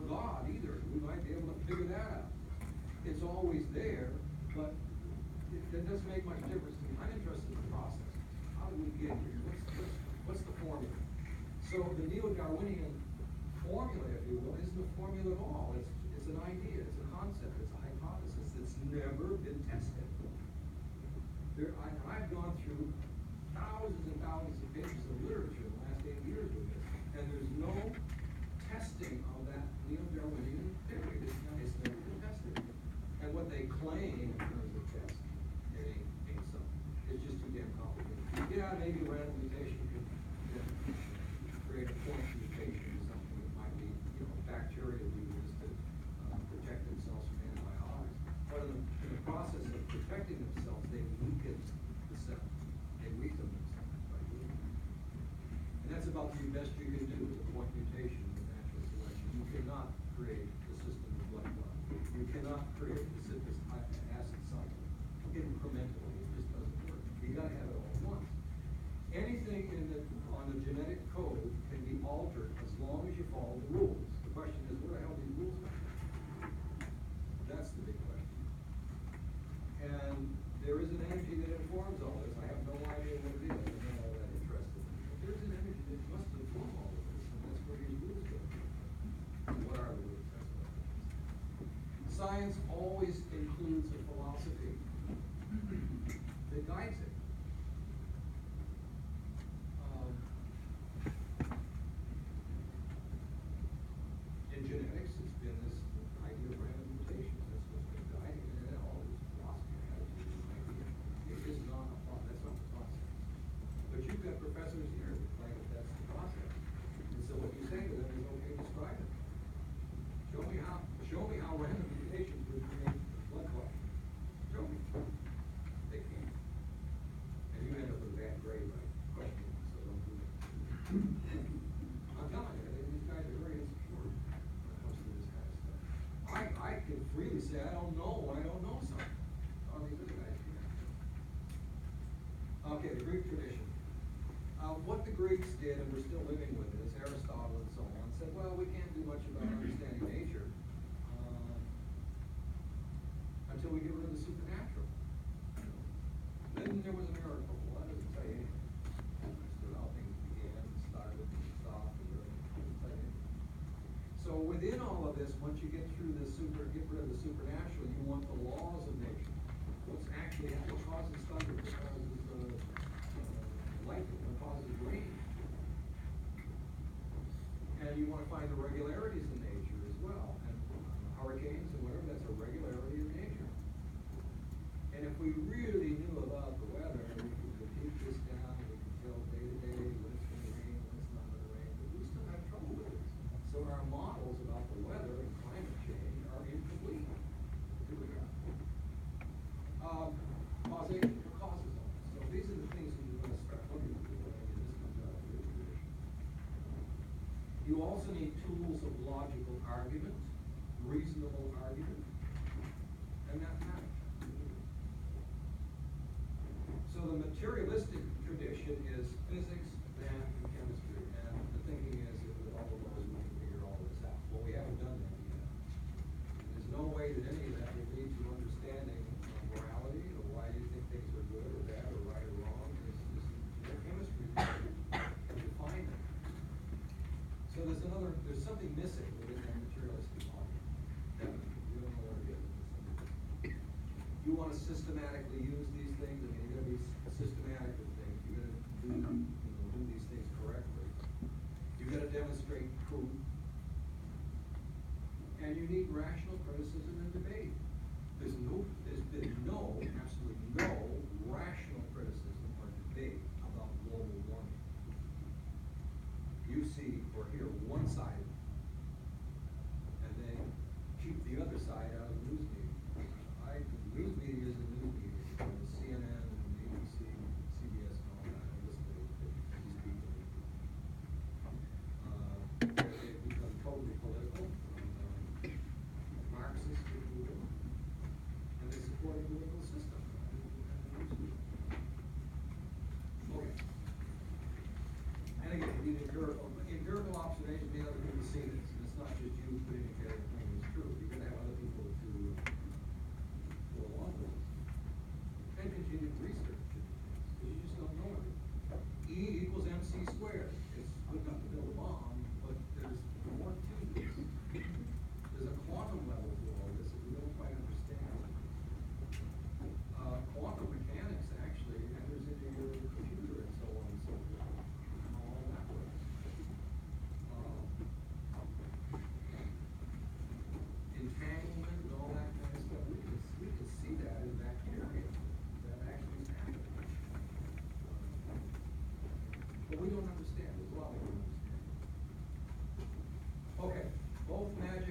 Speaker 1: God either, we might be able to figure that out. It's always there, but it, that doesn't make much difference to me. I'm interested in the process. How did we get here? What's, what's, what's the formula? So the neo-Darwinian formula, if you will, isn't a formula at all. It's, it's an idea, it's a concept, it's a hypothesis that's never been tested. There, I, I've gone through thousands and thousands of pages of literature in the last eight years with this, and there's no testing of that neo-Darwinian theory. It's, not, it's never been tested. And what they claim in terms of tests, it ain't, ain't so. It's just too damn complicated. Yeah, maybe a random mutation could yeah, create a point mutation or something that might be, you know, bacteria we use to uh, protect themselves from antibiotics. But in the, in the process of protecting themselves, they weaken the cell. They weaken themselves by doing that. And that's about the best you can do with a point mutation with natural selection. You cannot create the system of blood clot. You cannot create the citrus acid cycle incrementally. It just doesn't work. You gotta have it all at once. Anything in the, on the genetic code can be altered as long as you follow the rules. The question is, where the hell do these rules come from? That's the big question. And there is an energy that informs all this. I have no idea what it is. I'm not all that interested. But there's an energy that must inform all of this, and that's where these rules go. What are the rules? That's what it is. Science always includes a philosophy that guides it. Um, in genetics, it's been this idea of random mutations. That's what's been guiding it, and all this philosophy has to do with an idea. It is not a pro- that's not the process. But you've got professors here that claim that that's the process. And so what you say to them is, okay, describe it. Show me how, show me how random mutations would create blood clot. Show me. They can't. And you end up with a bad grade by questioning, so don't do that. I'm telling you, they- these guys are very insecure when it comes to this kind of stuff. I, I can freely say I don't know when I don't know something. All these other guys can't. Okay, the Greek tradition. Uh, what the Greeks did, and we're still living with this, Aristotle and so on, said, well, we can't do much about understanding nature uh, until we get rid of the supernatural. Then there was a miracle. Well, that doesn't tell you anything. As to how things began, started, and stopped, and everything. It doesn't tell you anything. So within all of this, once you get through the super, get rid of the supernatural, you want the laws of nature. What's actually, what causes thunder, what causes uh, uh, lightning, what causes rain. And you want to find the regularities in nature as well. And uh, hurricanes and whatever, that's a regularity of nature. And if we really knew about the weather, we could compute this down, and we could tell day to day when it's going to rain, when it's not going to rain, but we still have trouble with this. So our models about the weather and climate change are incomplete. Here we go. Um, causation, what causes all this? So these are the things that you're going to start looking for, and this comes out of your tradition. You also need tools of logical argument, reasonable argument, and mathematics. So the materialistic tradition is physics, math, and chemistry, and the thinking is that with all of those we can figure all this out. Well, we haven't done that yet. There's no way that any of that will lead to understanding of morality, or why you think things are good or bad, or right or wrong. It's just the chemistry to define it. So there's another, there's something missing within that materialistic model. Definitely, you don't know what it is. You want to systematically use these things, I mean, you're gonna be systematic with things, you're gonna do, you know, do these things correctly. You gotta demonstrate proof. And you need rational criticism and debate. There's no, there's been no, absolutely no rational criticism or debate about global warming. You see or hear one side of it, and then keep the other side out of the news media. I, news media is a news media, you know, C N N and A B C, C B S and all that, I listen to these people. Uh, they've become totally political, uh, Marxist, if you will, and they support a political system. Okay. And again, we need empirical, empirical observation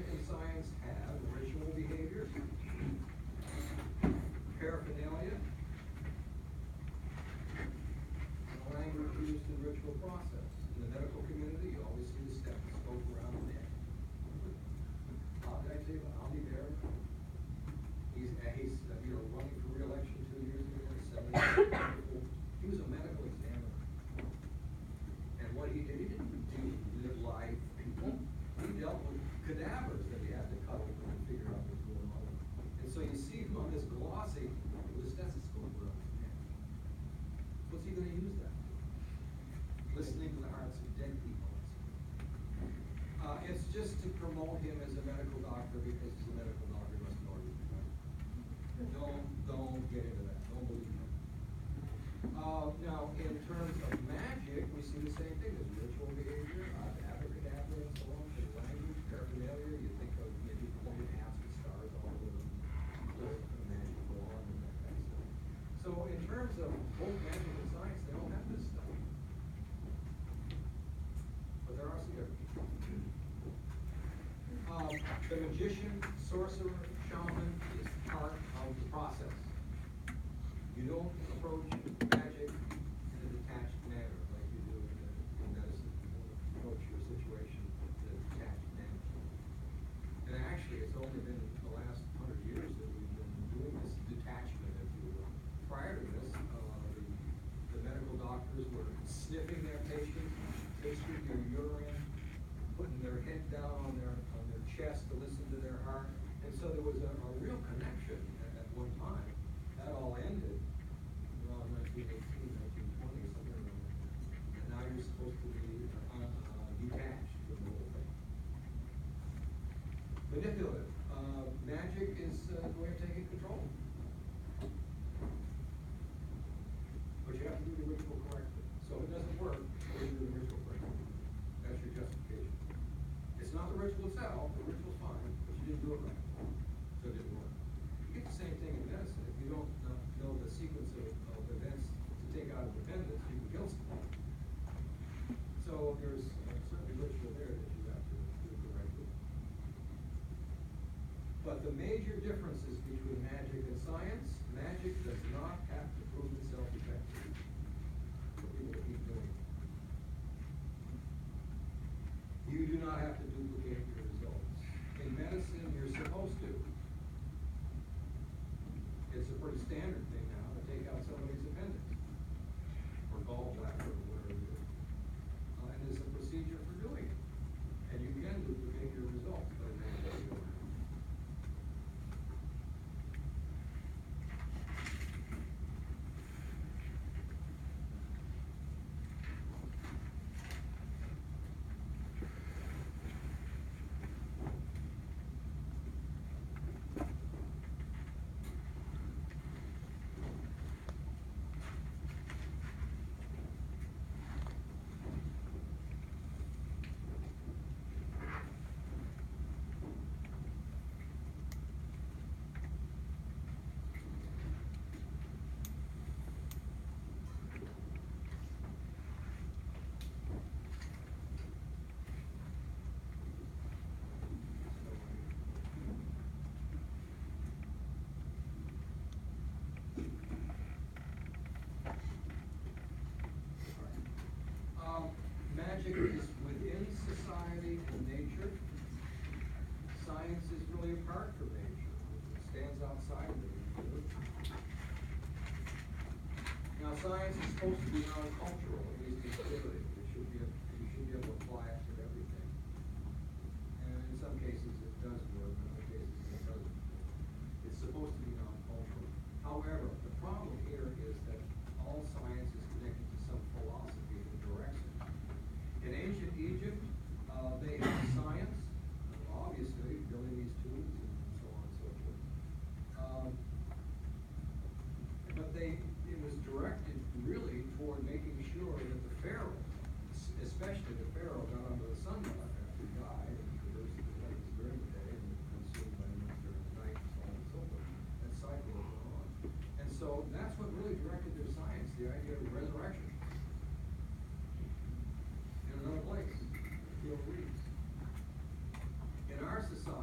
Speaker 1: magic and science have ritual behaviors, paraphernalia, and the language used in ritual process. In the medical community, you always see the stethoscope around the neck. How did I say about Omni Bear? He's, uh, he's, uh, you know, running for re-election two years ago, seventy. He was a medical examiner. And what he did, he didn't do live live people. He dealt with cadavers that he had to cut open and figure out what's going on. And so you see him on this glossy with a stethoscope around his neck. What's he gonna use that for? Listening to the hearts of dead people. Uh, it's just to promote him as a medical doctor because he's a medical doctor, must know everything. Don't, don't get into that, don't believe him. Uh, now, in terms of magic, we see the same thing, there's ritual behavior, uh, abracadabra and so on, there's language, paraphernalia, you think of maybe pointed hats with stars all over them, close to a magic wand and that kind of stuff. So in terms of both magic and science, they all have this stuff. But there are some differences. Um, the magician, sorcerer, shaman is part of the process. You don't approach magic in a detached manner like you do in, in medicine. You don't approach your situation in a detached manner. And actually, it's only been the last hundred years that we've been doing this detachment, if you will. Prior to this, uh, the, the medical doctors were sniffing their patients, tasting their urine, putting their head down on their on their chest to listen to their heart. And so there was a, a real connection at, at one time. That all ended around nineteen eighteen, nineteen twenty, something like that. And now you're supposed to be uh, uh, detached from the whole thing. Manipulative. Uh, magic is uh, a way of taking control. But you have to do the ritual correctly. So if it doesn't work, you do the ritual correctly. That's your justification. It's not the ritual itself, the ritual's fine, but you didn't do it right. So it didn't work. You get the same thing in medicine. If you don't uh, know the sequence of, of events to take out a dependence, you can kill someone. So there's uh, certainly ritual there that you have to do the right way. But the major differences between magic and science, magic does not have to prove itself effective for people to keep doing it. You do not have to duplicate your results. In medicine, you're supposed to. It's a pretty standard thing now to take out somebody's appendix or gallbladder or whatever it is. Uh, and there's a procedure for doing it. And you can duplicate your results, but it may not be. Magic is within society and nature. Science is really apart from nature. It stands outside of it. Now, science is supposed to be non-cultural, at least in theory. It should be, you should be able to apply it to everything. And in some cases it does work, in other cases it doesn't. It's supposed to be non-cultural. However, the problem here is that all science is connected to some philosophy and direction. In ancient Egypt, uh, they had science, obviously, building these tubes and so on and so forth. Um, but they, it was directed really toward making sure that the pharaoh, especially the pharaoh, got under the sun god after he died and traversed the heavens during the day and consumed by the during the night and so on and so forth. That cycle was going on. And so that's what really directed their science, the idea of resurrection. In another place, Theo Reeves. In our society,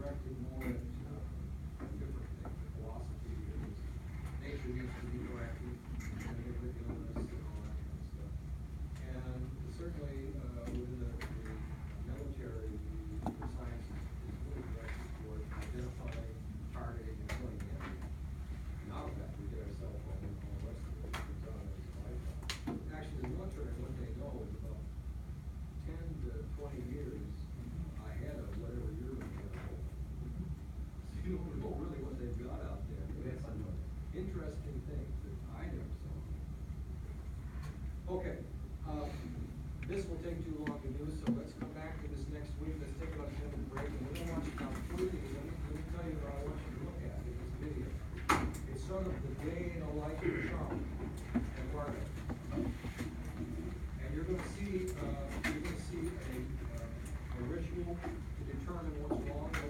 Speaker 1: directed more at, uh, different things, the philosophy is nature needs to be proactive, and with illness and all that kind of stuff. And certainly, uh, within the, the military, the, the science is, is really directed toward identifying, targeting, and killing the enemy. And out of that, we get our cell phone and all the rest of it, it's done as a lifetime. Actually, the military, what they know is about ten to twenty years ahead of whatever you're gonna get. So you don't know really what they've got out there.
Speaker 5: We have fun with it.
Speaker 1: Interesting things that I never saw. Okay, um, this will take too long to do, so let's come back to this next week, let's take about a ten minute break, and we don't want you to completely, let me, let me tell you what I want you to look at in this video. It's sort of the day in the life of Trump and Margaret. And you're gonna see, uh, you're gonna see a, uh, a ritual to determine what's wrong